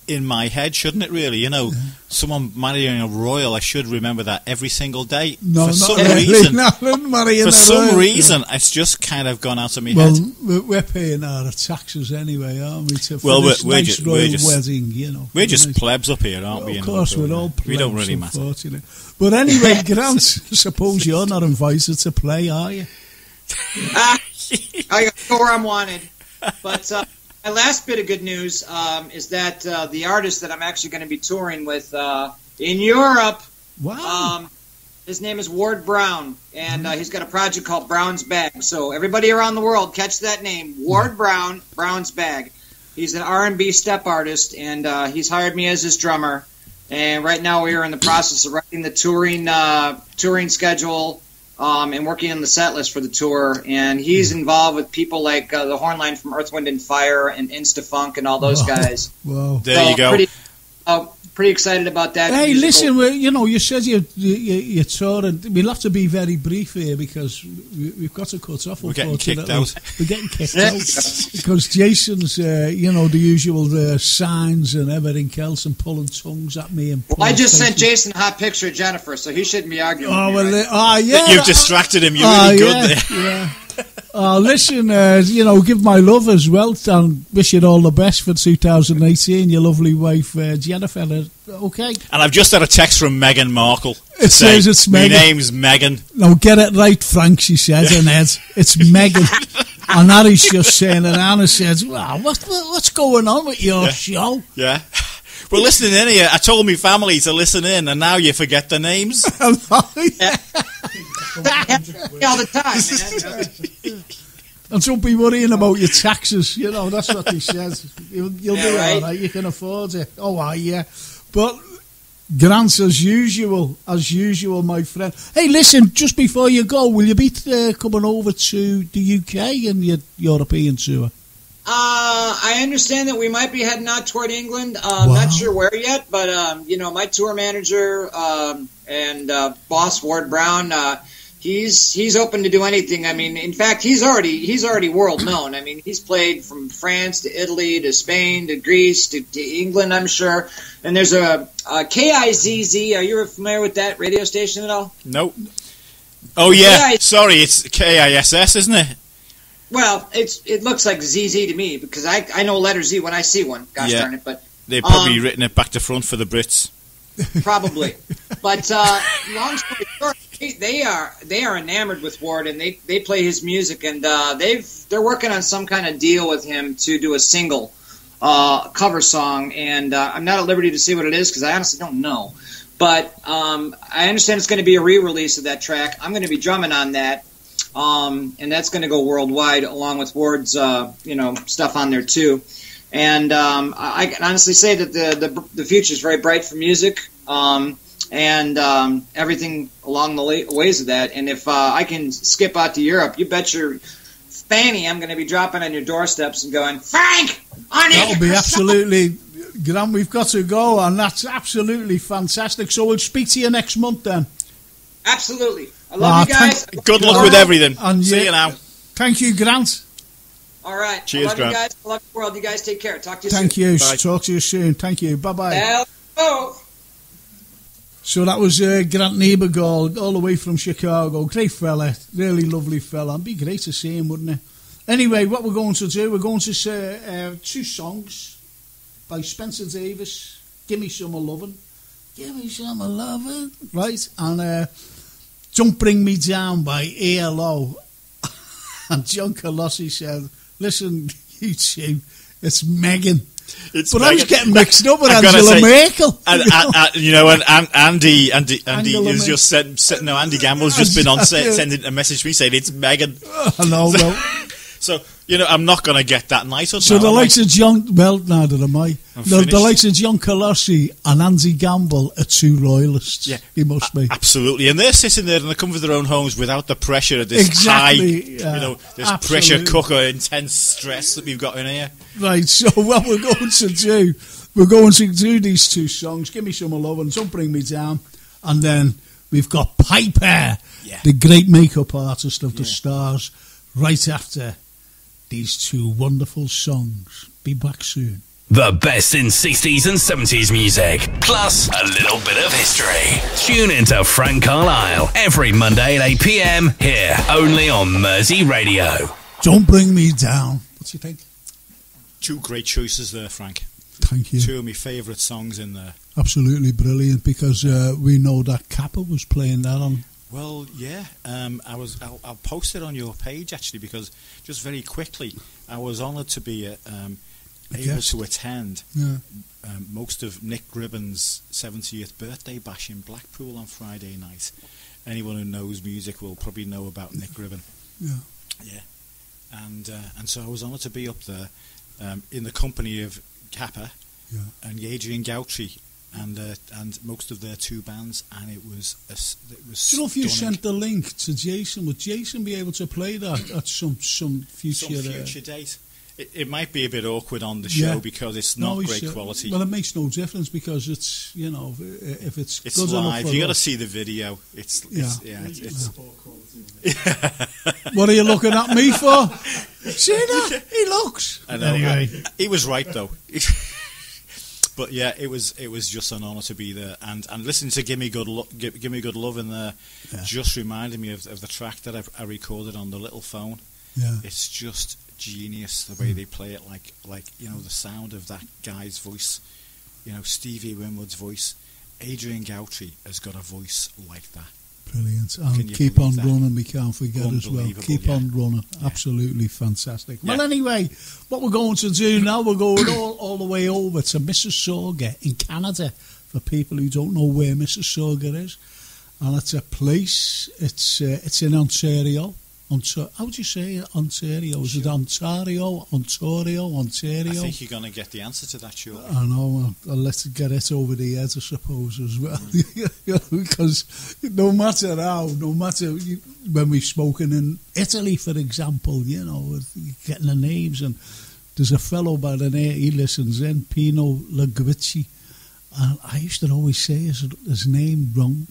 [SPEAKER 3] in my head, shouldn't it? Really, someone marrying a royal, I should remember that every single day.
[SPEAKER 2] No,
[SPEAKER 3] for
[SPEAKER 2] not
[SPEAKER 3] some
[SPEAKER 2] really.
[SPEAKER 3] reason,
[SPEAKER 2] Not marrying
[SPEAKER 3] for
[SPEAKER 2] a
[SPEAKER 3] some
[SPEAKER 2] royal.
[SPEAKER 3] reason, it's just kind of gone out of my
[SPEAKER 2] Well,
[SPEAKER 3] head.
[SPEAKER 2] we're paying our taxes anyway, aren't we?
[SPEAKER 3] Well,
[SPEAKER 2] this
[SPEAKER 3] we're
[SPEAKER 2] nice
[SPEAKER 3] just-
[SPEAKER 2] royal wedding,
[SPEAKER 3] We're just plebs up here, aren't we?
[SPEAKER 2] Of course, we're all plebs,
[SPEAKER 3] We don't really matter.
[SPEAKER 2] unfortunately. But anyway, Grant, suppose you're not invited to play, are you?
[SPEAKER 4] I go where I'm wanted. But my last bit of good news is that the artist that I'm actually going to be touring with in Europe,
[SPEAKER 2] Wow.
[SPEAKER 4] his name is Ward Brown, and he's got a project called Brown's Bag. So everybody around the world, catch that name, Ward Brown, Brown's Bag. He's an R&B step artist, and he's hired me as his drummer. And right now we are in the process of writing the touring schedule and working on the set list for the tour. And he's involved with people like the Hornline from Earth, Wind and Fire and Instafunk and all those guys.
[SPEAKER 2] Wow.
[SPEAKER 3] There you go.
[SPEAKER 4] Pretty excited about that.
[SPEAKER 2] Hey,
[SPEAKER 4] musical.
[SPEAKER 2] listen, you said you're touring. We'll have to be very brief here because we've got to cut off.
[SPEAKER 3] We're getting kicked
[SPEAKER 2] unfortunately.
[SPEAKER 3] out.
[SPEAKER 2] We're getting kicked out because Jason's, the usual signs and everything else and pulling tongues at me. And
[SPEAKER 4] Well, I just
[SPEAKER 2] pulling
[SPEAKER 4] sent
[SPEAKER 2] faces.
[SPEAKER 4] Jason a hot picture of Jennifer, so he shouldn't be arguing.
[SPEAKER 2] Oh,
[SPEAKER 4] with me,
[SPEAKER 2] well,
[SPEAKER 4] right?
[SPEAKER 2] yeah.
[SPEAKER 3] You've distracted him. You're really good there.
[SPEAKER 2] Yeah. Listen, give my love as well and wish you all the best for 2018. Your lovely wife, Jennifer. Okay?
[SPEAKER 3] And I've just had a text from Meghan Markle.
[SPEAKER 2] It says it's
[SPEAKER 3] My
[SPEAKER 2] Meghan.
[SPEAKER 3] name's Meghan.
[SPEAKER 2] No, get it right, Frank, she says, and Ed. It's Megan. And Harry's just saying, and Anna says, wow, what's going on with your show?
[SPEAKER 3] Yeah. We're listening in here. I told my family to listen in, and now you forget the names.
[SPEAKER 4] All the time, man.
[SPEAKER 2] And don't be worrying about your taxes. That's what he says. You'll be
[SPEAKER 4] right.
[SPEAKER 2] all right. You can afford it. Oh, yeah. But Grant, as usual, my friend. Hey, listen, just before you go, will you be coming over to the UK and your European tour?
[SPEAKER 4] I understand that we might be heading out toward England.
[SPEAKER 2] Wow.
[SPEAKER 4] Not sure where yet, but my tour manager and boss Ward Brown, he's open to do anything. I mean, in fact, he's already world known. I mean, he's played from France to Italy to Spain to Greece to England, I'm sure. And there's a KIZZ. Are you familiar with that radio station at all?
[SPEAKER 3] Nope. Oh, yeah. Sorry, it's KISS, isn't it?
[SPEAKER 4] Well, it looks like ZZ to me because I know letter Z when I see one. Gosh darn it! But
[SPEAKER 3] They've probably written it back to front for the Brits.
[SPEAKER 4] Probably. But long story short, they are enamored with Ward, and they play his music, and they're working on some kind of deal with him to do a single cover song, and I'm not at liberty to say what it is because I honestly don't know. But I understand it's going to be a re-release of that track. I'm going to be drumming on that. And that's going to go worldwide along with Ward's, stuff on there too. And I can honestly say that the future is very bright for music, and everything along the ways of that. And if I can skip out to Europe, you bet your fanny I'm going to be dropping on your doorsteps and going, Frank, I need
[SPEAKER 2] That'll be absolutely, Grant, we've got to go, and that's absolutely fantastic. So we'll speak to you next month then.
[SPEAKER 4] Absolutely. I love you guys.
[SPEAKER 3] Good luck with everything.
[SPEAKER 2] And
[SPEAKER 3] See you now.
[SPEAKER 2] Thank you, Grant.
[SPEAKER 4] All right.
[SPEAKER 3] Cheers,
[SPEAKER 4] I love
[SPEAKER 3] Grant.
[SPEAKER 4] you guys. I love the world. You guys take care. Talk to you
[SPEAKER 2] Thank
[SPEAKER 4] soon.
[SPEAKER 2] you.
[SPEAKER 3] Bye.
[SPEAKER 2] Talk to you soon. Thank you. Bye-bye.
[SPEAKER 4] Hello.
[SPEAKER 2] So that was Grant Niebergall, all the way from Chicago. Great fella. Really lovely fella. It'd be great to see him, wouldn't it? Anyway, what we're going to do, we're going to say two songs by Spencer Davis. Give Me Some of Lovin'. Give Me Some of Lovin'. Right? And Don't Bring Me Down by ELO. And John Colossi said, listen, you two, it's Megan.
[SPEAKER 3] It's
[SPEAKER 2] But I was
[SPEAKER 3] Meghan.
[SPEAKER 2] getting mixed up with
[SPEAKER 3] I've gotta
[SPEAKER 2] Angela
[SPEAKER 3] say,
[SPEAKER 2] Merkel.
[SPEAKER 3] And Andy
[SPEAKER 2] Angela
[SPEAKER 3] has just said, no, Andy Gamble's just been on sending a message to me saying it's Megan.
[SPEAKER 2] I know, well.
[SPEAKER 3] So, I'm not going to get that night.
[SPEAKER 2] So the likes of John, well, neither am I. The likes of John Colossi and Andy Gamble are two loyalists.
[SPEAKER 3] Yeah.
[SPEAKER 2] He must be.
[SPEAKER 3] Absolutely. And they're sitting there in the comfort of their own homes without the pressure of this high, this pressure cooker, intense stress that we've got in here.
[SPEAKER 2] Right, so what we're going to do these two songs, Give Me Some of Love and Don't Bring Me Down, and then we've got Piper, the great makeup artist of the Stars, right after these two wonderful songs. Be back soon.
[SPEAKER 1] The best in 60s and 70s music, plus a little bit of history. Tune into Frank Carlisle every Monday at 8 p.m. here, only on Mersey Radio.
[SPEAKER 2] Don't Bring Me Down. What do you think?
[SPEAKER 3] Two great choices there, Frank.
[SPEAKER 2] Thank you.
[SPEAKER 3] Two of my favourite songs in there.
[SPEAKER 2] Absolutely brilliant, because we know that Kappa was playing that on.
[SPEAKER 3] Well, yeah. I'll post it on your page, actually, because just very quickly, I was honoured to be able to attend most of Nick Gribben's 70th birthday bash in Blackpool on Friday night. Anyone who knows music will probably know about Nick Gribben. Yeah. And so I was honoured to be up there in the company of Kappa and Adrian Gautry and most of their two bands, and it was
[SPEAKER 2] Do you know if you sent the link to Jason? Would Jason be able to play that at some future
[SPEAKER 3] date? It might be a bit awkward on the show because it's not great quality.
[SPEAKER 2] Well, it makes no difference because it's, you know, if it's good
[SPEAKER 3] live,
[SPEAKER 2] enough,
[SPEAKER 3] you got to see the video. It's
[SPEAKER 2] What are you looking at me for? See that? He looks.
[SPEAKER 3] Anyway, he was right though. But yeah, it was just an honour to be there, and listening to Give Me Good Love in there just reminded me of the track that I recorded on the little phone.
[SPEAKER 2] Yeah,
[SPEAKER 3] it's just genius the way they play it, like you know, the sound of that guy's voice, you know, Stevie Winwood's voice. Adrian Gautry has got a voice like that.
[SPEAKER 2] Brilliant. And Keep On Running, we can't forget as well. Keep on running.
[SPEAKER 3] Yeah.
[SPEAKER 2] Absolutely fantastic. Well, anyway, what we're going to do now, we're going all the way over to Mississauga in Canada, for people who don't know where Mississauga is. And it's a place, it's in Ontario. How would you say it? Ontario? Is it Ontario? Ontario?
[SPEAKER 3] I think you're going to get the answer to that, sure.
[SPEAKER 2] I know. I'll let it get it over the head, I suppose, as well. Because no matter when we've spoken in Italy, for example, you know, getting the names, and there's a fellow by the name, he listens in, Pino Laguizzi, and I used to always say his name wrong.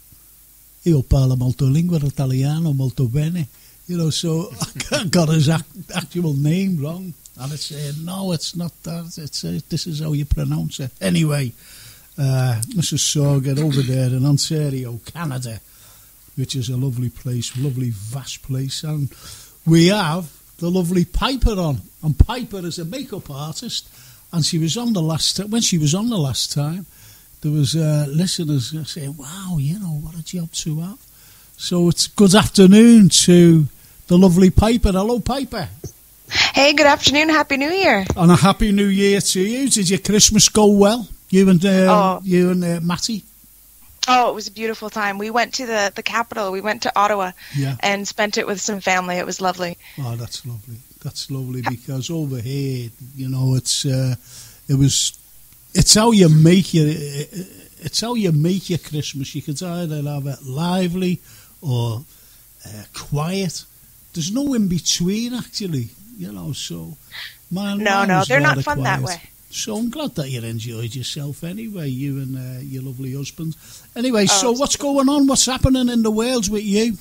[SPEAKER 2] Io parlo molto lingua italiano molto bene. You know, so I got his actual name wrong. And it's saying, no, it's not that. This is how you pronounce it. Anyway, Mississauga over there in Ontario, Canada, which is a lovely place, lovely vast place. And we have the lovely Piper on. And Piper is a makeup artist. And she was on the last time. When she was on the last time, there was listeners saying, wow, you know, what a job to have. So it's good afternoon to the lovely Piper. Hello, Piper.
[SPEAKER 5] Hey, good afternoon. Happy New Year.
[SPEAKER 2] And a Happy New Year to you. Did your Christmas go well? You and Matty?
[SPEAKER 5] Oh, it was a beautiful time. We went to the capital. We went to Ottawa and spent it with some family. It was lovely.
[SPEAKER 2] Oh, that's lovely. That's lovely because over here, you know, it's how you make your Christmas. You could either have it lively or quiet. There's no in between, actually. You know, so mine
[SPEAKER 5] they're not fun
[SPEAKER 2] quiet.
[SPEAKER 5] That way.
[SPEAKER 2] So I'm glad that you enjoyed yourself anyway, you and your lovely husband. Anyway, so what's going on? What's happening in the world with you?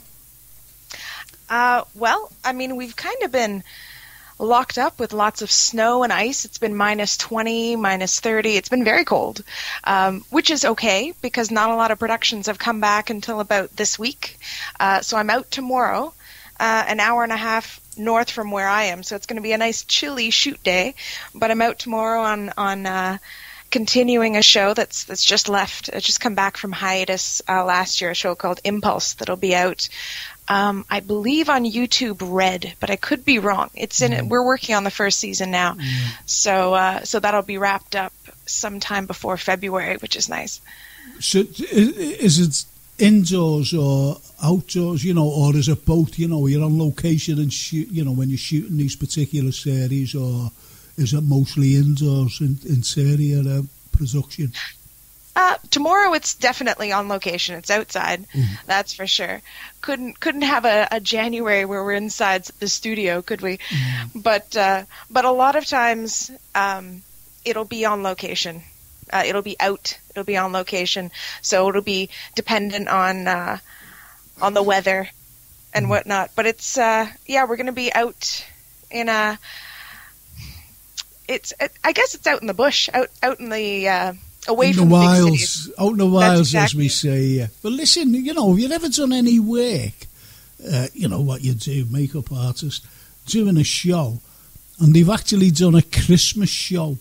[SPEAKER 5] Well, I mean, we've kind of been locked up with lots of snow and ice. It's been minus 20, minus 30. It's been very cold, which is okay because not a lot of productions have come back until about this week. So I'm out tomorrow, an hour and a half north from where I am. So it's going to be a nice chilly shoot day. But I'm out tomorrow on continuing a show that's just left. It's just come back from hiatus last year, a show called Impulse that'll be out I believe on YouTube Red, but I could be wrong. It's in. We're working on the first season now, so that'll be wrapped up sometime before February, which is nice.
[SPEAKER 2] So is it indoors or outdoors? You know, or is it both? You know, you're on location and shoot. You know, when you're shooting these particular series, or is it mostly indoors in series production?
[SPEAKER 5] Tomorrow it's definitely on location. It's outside, that's for sure. Couldn't have a January where we're inside the studio, could we? But a lot of times it'll be on location. It'll be out. It'll be on location. So it'll be dependent on the weather and whatnot. But it's we're going to be out in I guess it's out in the bush, out in the away
[SPEAKER 2] in
[SPEAKER 5] from
[SPEAKER 2] the
[SPEAKER 5] the big
[SPEAKER 2] wilds,
[SPEAKER 5] cities.
[SPEAKER 2] out in the wilds,
[SPEAKER 5] exactly.
[SPEAKER 2] as we say. Yeah. But listen, have you ever done any work? What you do, makeup artist, doing a show, and they've actually done a Christmas show.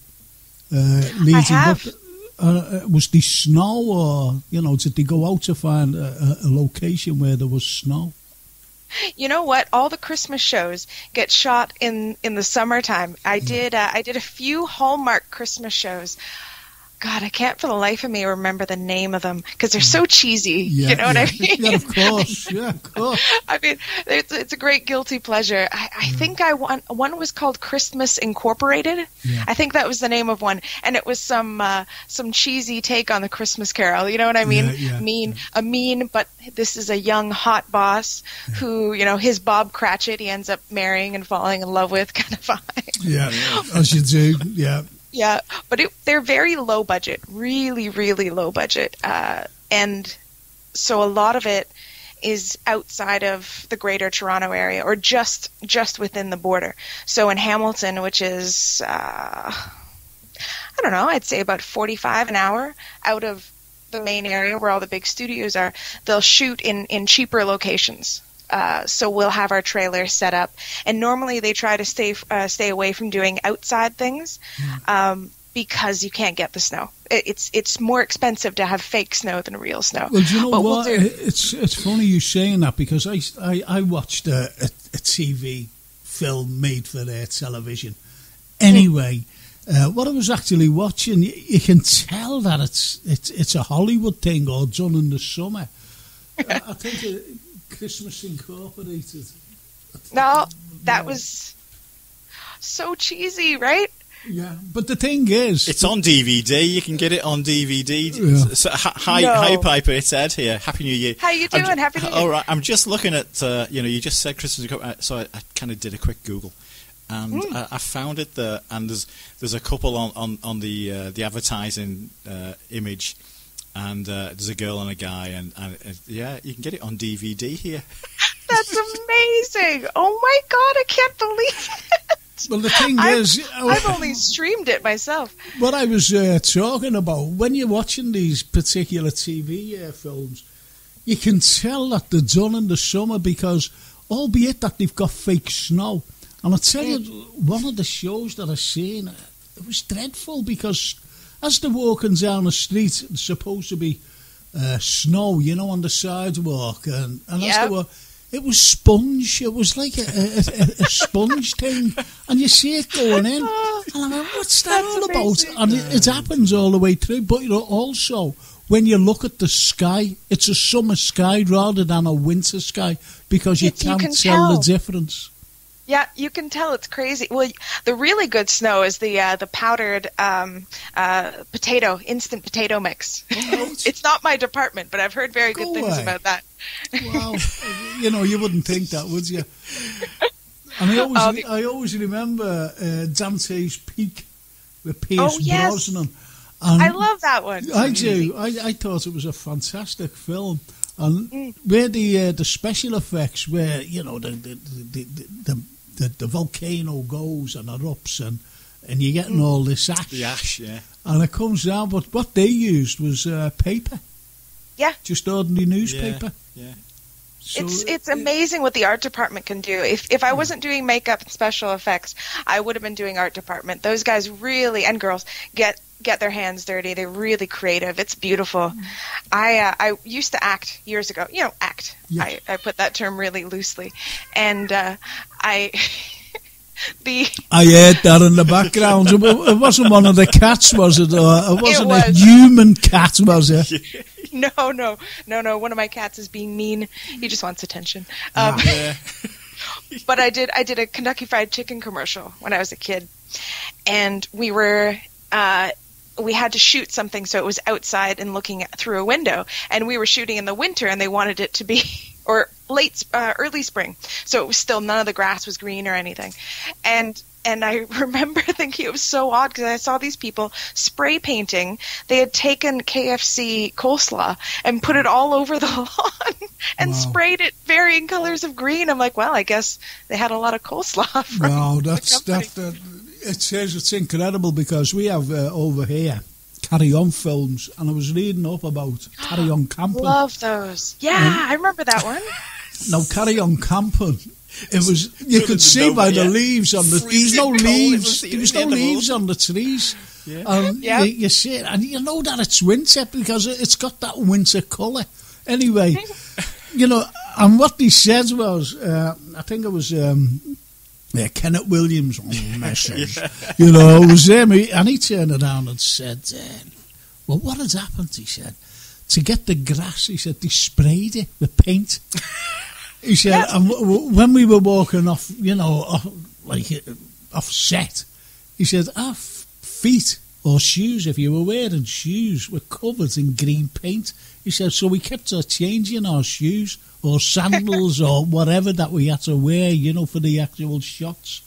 [SPEAKER 5] I have.
[SPEAKER 2] Was there snow, or did they go out to find a location where there was snow?
[SPEAKER 5] You know what? All the Christmas shows get shot in the summertime. I did a few Hallmark Christmas shows. God, I can't for the life of me remember the name of them because they're so cheesy.
[SPEAKER 2] Yeah,
[SPEAKER 5] you know what I mean?
[SPEAKER 2] Yeah, of course. Yeah, of course.
[SPEAKER 5] I mean, it's a great guilty pleasure. I think one was called Christmas Incorporated.
[SPEAKER 2] Yeah.
[SPEAKER 5] I think that was the name of one, and it was some cheesy take on the Christmas Carol. You know what I mean?
[SPEAKER 2] Yeah.
[SPEAKER 5] Mean, but this is a young hot boss who, his Bob Cratchit he ends up marrying and falling in love with kind of vibe.
[SPEAKER 2] Yeah, as you do. Yeah.
[SPEAKER 5] Yeah, but they're very low budget, really, really low budget. And so a lot of it is outside of the greater Toronto area or just within the border. So in Hamilton, which is, I don't know, I'd say about 45 an hour out of the main area where all the big studios are, they'll shoot in cheaper locations. So we'll have our trailer set up, and normally they try to stay away from doing outside things because you can't get the snow. It's more expensive to have fake snow than real snow.
[SPEAKER 2] Well, do you know
[SPEAKER 5] but
[SPEAKER 2] what? It's funny you saying that because I watched a TV film made for their television. Anyway, what I was actually watching, you can tell that it's a Hollywood thing or done in the summer. I think. Christmas Incorporated.
[SPEAKER 5] No, that was so cheesy, right?
[SPEAKER 2] Yeah, but the thing is...
[SPEAKER 3] It's on DVD. You can get it on DVD.
[SPEAKER 2] Yeah.
[SPEAKER 3] So, hi, Piper. It's Ed here. Happy New Year.
[SPEAKER 5] How you doing? Happy New Year.
[SPEAKER 3] All right. I'm just looking at, you just said Christmas Incorporated, so I kind of did a quick Google. And I found it there, and there's a couple on the advertising image. And there's a girl and a guy, and yeah, you can get it on DVD here.
[SPEAKER 5] That's amazing! Oh my God, I can't believe it.
[SPEAKER 2] Well, the thing is,
[SPEAKER 5] I've only streamed it myself.
[SPEAKER 2] What I was talking about, when you're watching these particular TV films, you can tell that they're done in the summer because, albeit that they've got fake snow, and I tell you, one of the shows that I've seen, it was dreadful because. As they're walking down the street, it's supposed to be snow, on the sidewalk, and as they were, it was sponge. It was like a sponge thing, and you see it going in, and I'm like, what's that all about? And it happens all the way through. But also when you look at the sky, it's a summer sky rather than a winter sky because you can't tell the difference.
[SPEAKER 5] Yeah, you can tell it's crazy. Well, the really good snow is the powdered instant potato mix. It's not my department, but I've heard very good things about that.
[SPEAKER 2] Wow, you wouldn't think that, would you? And I always remember Dante's Peak with Pierce Brosnan. And
[SPEAKER 5] I love that one.
[SPEAKER 2] I do. I thought it was a fantastic film. And where the special effects, where the volcano goes and erupts, and you're getting all this ash.
[SPEAKER 3] The ash, yeah.
[SPEAKER 2] And it comes down, but what they used was paper.
[SPEAKER 5] Yeah.
[SPEAKER 2] Just ordinary newspaper.
[SPEAKER 3] Yeah.
[SPEAKER 5] So it's amazing what the art department can do. If I wasn't doing makeup and special effects, I would have been doing art department. Those guys really, and girls, get their hands dirty. They're really creative. It's beautiful. I used to act years ago. Act. Yeah. I put that term really loosely. And I
[SPEAKER 2] heard that in the background. It wasn't one of the cats, was it? Or it wasn't a human cat, was it?
[SPEAKER 5] No. One of my cats is being mean. He just wants attention. But I did a Kentucky Fried Chicken commercial when I was a kid, and we had to shoot something, so it was outside and looking through a window, and we were shooting in the winter, and they wanted it to be early spring, so it was still none of the grass was green or anything, and I remember thinking it was so odd because I saw these people spray painting. They had taken KFC coleslaw and put it all over the lawn and sprayed it varying colors of green. I'm like, well, I guess they had a lot of coleslaw.
[SPEAKER 2] Wow, It's incredible because we have over here Carry On films, and I was reading up about Carry On Camping.
[SPEAKER 5] Love those. Yeah, I remember that one.
[SPEAKER 2] Now, Carry On Camping, it was, you could see by the leaves on the, there's no leaves, there's no leaves on the trees. Yeah. You see it, and you know that it's winter because it's got that winter colour. Anyway, you know, and what they said was, I think it was Kenneth Williams on the message. You know, it was him, and he turned around and said, well, what has happened, he said, to get the grass, he said, they sprayed it with paint. He said, and when we were walking off, you know, off set, he said, our feet or shoes, if you were wearing shoes, were covered in green paint. He said, so we kept changing our shoes or sandals or whatever that we had to wear, you know, for the actual shots.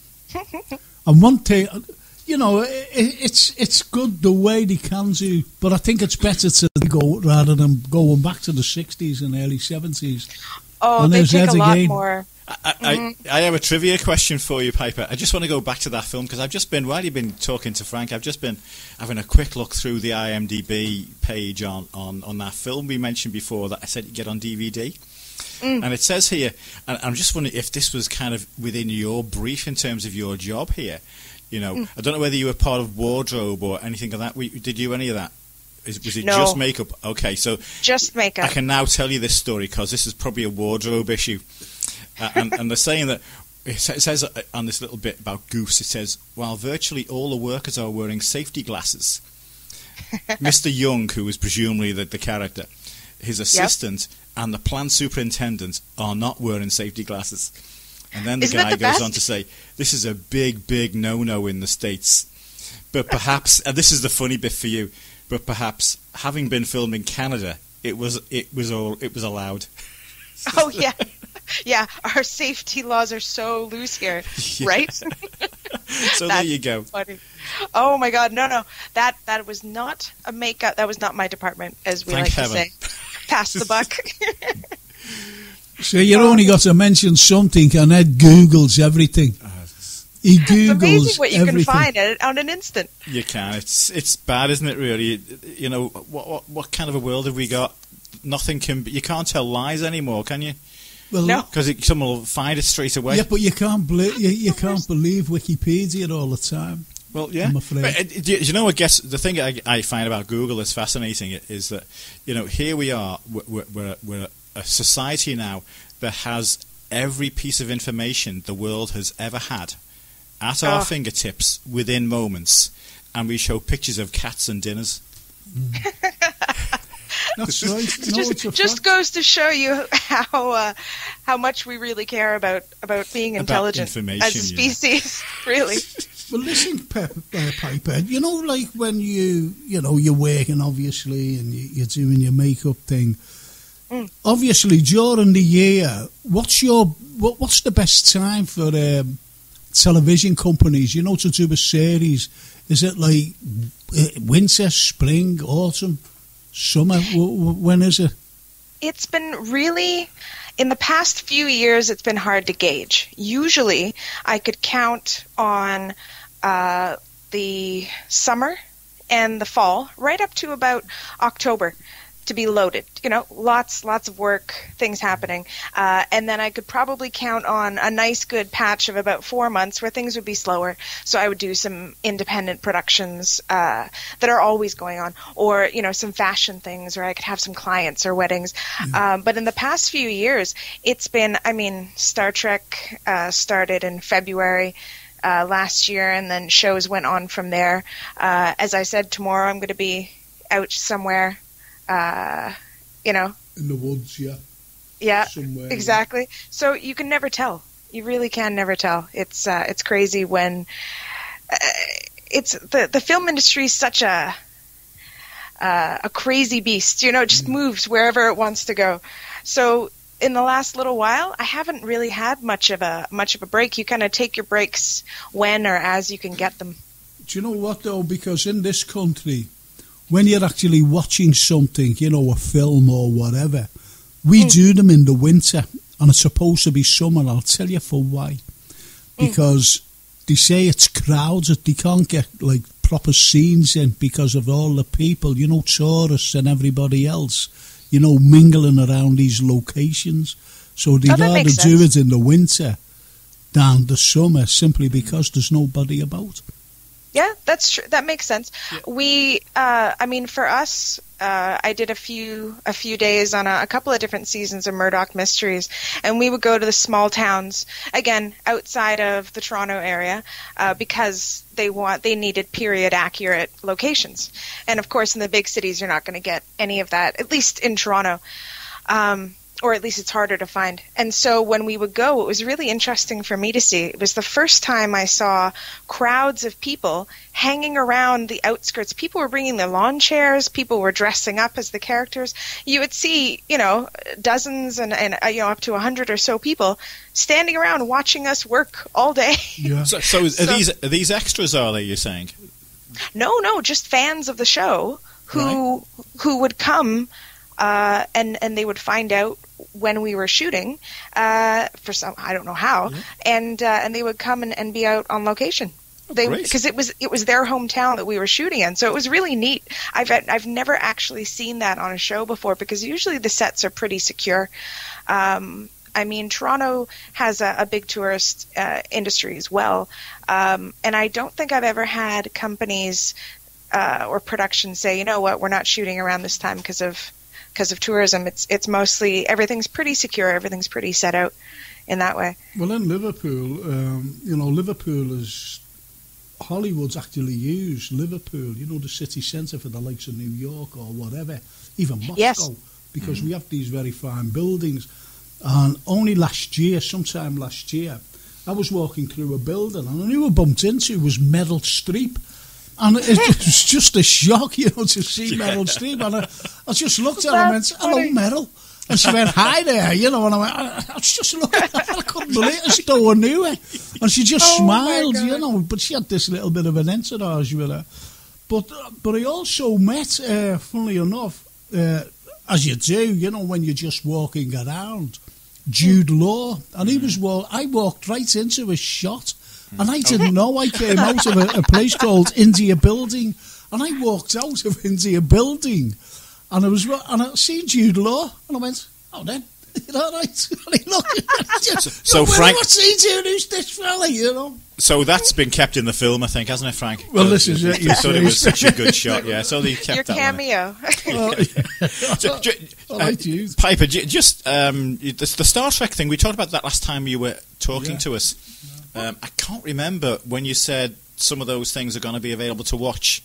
[SPEAKER 2] And one thing, you know, it's good the way they can do, but I think it's better to go rather than going back to the 60s and early 70s.
[SPEAKER 5] Oh,
[SPEAKER 2] and
[SPEAKER 5] they take a lot more.
[SPEAKER 3] I have a trivia question for you, Piper. I just want to go back to that film because I've just been, while you've been talking to Frank, I've just been having a quick look through the IMDb page on that film we mentioned before that I said you get on DVD. And it says here, and I'm just wondering if this was kind of within your brief in terms of your job here. You know, I don't know whether you were part of wardrobe or anything like that. Did you any of that? Was it just makeup? Okay, so
[SPEAKER 5] just makeup.
[SPEAKER 3] I can now tell you this story because this is probably a wardrobe issue. And they're saying that it says on this little bit about Goose, it says, while virtually all the workers are wearing safety glasses, Mr. Young, who is presumably the character, his assistant, and the plant superintendent are not wearing safety glasses. And then the guy goes on to say, this is a big, big no-no in the States. But perhaps, and this is the funny bit for you, but perhaps having been filmed in Canada, it was allowed.
[SPEAKER 5] Oh yeah, yeah. Our safety laws are so loose here, right?
[SPEAKER 3] So there you go.
[SPEAKER 5] Funny. Oh my God, no, that was not a makeup. That was not my department, as we like to say. Pass the buck.
[SPEAKER 2] So you only got to mention something, and Ed Googles everything. He Googles
[SPEAKER 5] it's amazing what you
[SPEAKER 2] everything.
[SPEAKER 5] can find on an instant.
[SPEAKER 3] You can. It's bad, isn't it? Really, you know what kind of a world have we got? Nothing can. You can't tell lies anymore, can you?
[SPEAKER 2] Well,
[SPEAKER 5] no,
[SPEAKER 3] because someone will find it straight away.
[SPEAKER 2] Yeah, but you can't believe Wikipedia all the time.
[SPEAKER 3] Well, yeah.
[SPEAKER 2] I'm afraid.
[SPEAKER 3] But, do you know? I guess the thing I find about Google that's fascinating is that here we are. We're a society now that has every piece of information the world has ever had at our fingertips within moments, and we show pictures of cats and dinners.
[SPEAKER 2] That's right. No,
[SPEAKER 5] just goes to show you how much we really care about being intelligent as a species. Really.
[SPEAKER 2] Well, listen, Piper. You know, like when you're working, obviously, and you're doing your makeup thing. Obviously, during the year, what's the best time for television companies, to do a series? Is it like winter, spring, autumn, summer? When is it?
[SPEAKER 5] It's been really, in the past few years, it's been hard to gauge. Usually, I could count on the summer and the fall, right up to about October, to be loaded. Lots of work, things happening. And then I could probably count on a nice good patch of about 4 months where things would be slower. So I would do some independent productions that are always going on, or, some fashion things, or I could have some clients or weddings. But in the past few years, it's been, Star Trek started in February last year, and then shows went on from there. As I said, tomorrow I'm going to be out somewhere. In
[SPEAKER 2] the woods,
[SPEAKER 5] yeah,
[SPEAKER 2] somewhere,
[SPEAKER 5] exactly. So you can never tell. You really can never tell. It's crazy when it's the film industry is such a crazy beast. It just moves wherever it wants to go. So in the last little while, I haven't really had much of a break. You kind of take your breaks when or as you can get them.
[SPEAKER 2] Do you know what though? Because in this country, when you're actually watching something, a film or whatever, we do them in the winter, and it's supposed to be summer. I'll tell you for why. Because they say it's crowds that they can't get like proper scenes in because of all the people, tourists and everybody else, mingling around these locations. So they'd rather do it in the winter than the summer simply because there's nobody about.
[SPEAKER 5] Yeah, that's true. That makes sense. Yeah. We, for us, I did a few days on a couple of different seasons of Murdoch Mysteries, and we would go to the small towns, again, outside of the Toronto area, because they needed period accurate locations. And of course, in the big cities, you're not going to get any of that, at least in Toronto. Or at least it's harder to find. And so when we would go, it was really interesting for me to see. It was the first time I saw crowds of people hanging around the outskirts. People were bringing their lawn chairs. People were dressing up as the characters. You would see, dozens and up to 100 or so people standing around watching us work all day.
[SPEAKER 3] Yeah. So are these extras, are they, you're saying?
[SPEAKER 5] No, just fans of the show who would come and they would find out when we were shooting for some, I don't know how, and they would come and be out on location. Because it was their hometown that we were shooting in, so it was really neat. I've never actually seen that on a show before because usually the sets are pretty secure. Toronto has a big tourist industry as well, and I don't think I've ever had companies or productions say, you know what, we're not shooting around this time because of tourism. It's mostly everything's pretty secure, everything's pretty set out in that way.
[SPEAKER 2] Well, in Liverpool, Liverpool is Hollywood's actually used Liverpool, the city centre for the likes of New York or whatever, even Moscow, because we have these very fine buildings. And only sometime last year, I was walking through a building and I knew I bumped into was Meryl Streep. And it was just a shock, to see Meryl Streep. And I just looked at her and went, hello, Meryl. And she went, hi there, and I went, I was just looking at her. I couldn't believe it. I still knew her. And she just smiled, but she had this little bit of an entourage with her. But I also met, funnily enough, as you do, when you're just walking around, Jude Law. And I walked right into his shot. And I didn't know. I came out of a place called India Building, and I walked out of India Building, and I seen Jude Law, and I went, "Oh, then, right?" And he looked.
[SPEAKER 3] So Frank,
[SPEAKER 2] what's he doing? Who's this fella?
[SPEAKER 3] So that's been kept in the film, I think, hasn't it, Frank?
[SPEAKER 2] Well, this is it.
[SPEAKER 3] You thought it was such a good shot, yeah. So they kept
[SPEAKER 5] your
[SPEAKER 3] that
[SPEAKER 5] cameo.
[SPEAKER 3] Piper, just the Star Trek thing. We talked about that last time you were talking to us. I can't remember when you said some of those things are going to be available to watch.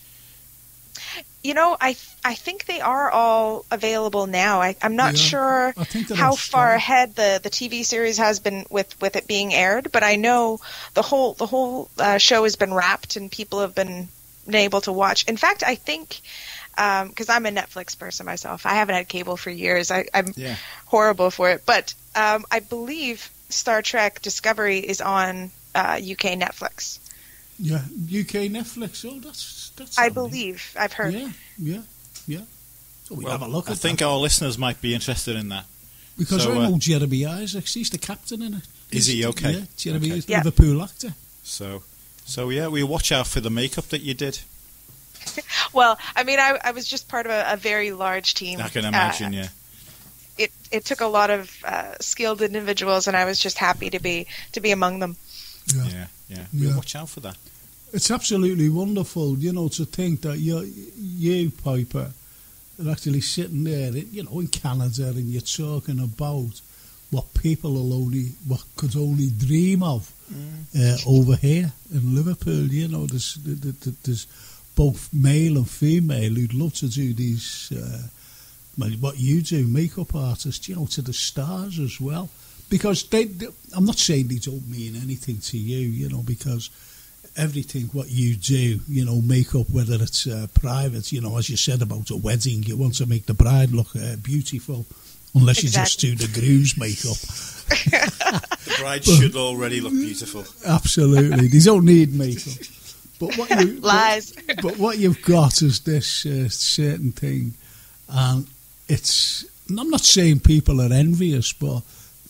[SPEAKER 5] I think they are all available now. I'm not sure how far ahead the TV series has been with it being aired, but I know the whole show has been wrapped and people have been able to watch. In fact, I think because I'm a Netflix person myself, I haven't had cable for years. I'm horrible for it, but I believe Star Trek Discovery is on UK Netflix.
[SPEAKER 2] Yeah, UK Netflix. Oh, that's.
[SPEAKER 5] I believe I've heard.
[SPEAKER 2] Yeah. So we have a look.
[SPEAKER 3] I think our listeners might be interested in that
[SPEAKER 2] because I know Jeremy Isaacs. He's the captain in it.
[SPEAKER 3] Is he okay?
[SPEAKER 2] Yeah, Jeremy is the Liverpool actor.
[SPEAKER 3] So we watch out for the makeup that you did.
[SPEAKER 5] Well, I was just part of a very large team.
[SPEAKER 3] I can imagine.
[SPEAKER 5] It took a lot of skilled individuals, and I was just happy to be among them.
[SPEAKER 3] Yeah. We'll watch out for that.
[SPEAKER 2] It's absolutely wonderful, to think that you, Piper, are actually sitting there, in Canada, and you're talking about what people could only dream of over here in Liverpool. There's both male and female who'd love to do these. What you do, makeup artists, to the stars as well. Because I'm not saying they don't mean anything to you, because everything what you do, makeup, whether it's private, as you said about a wedding, you want to make the bride look beautiful, unless you just do the groom's makeup.
[SPEAKER 3] The bride should already look beautiful. Absolutely,
[SPEAKER 2] they don't need makeup. But
[SPEAKER 5] lies.
[SPEAKER 2] But what you've got is this certain thing, and I'm not saying people are envious, but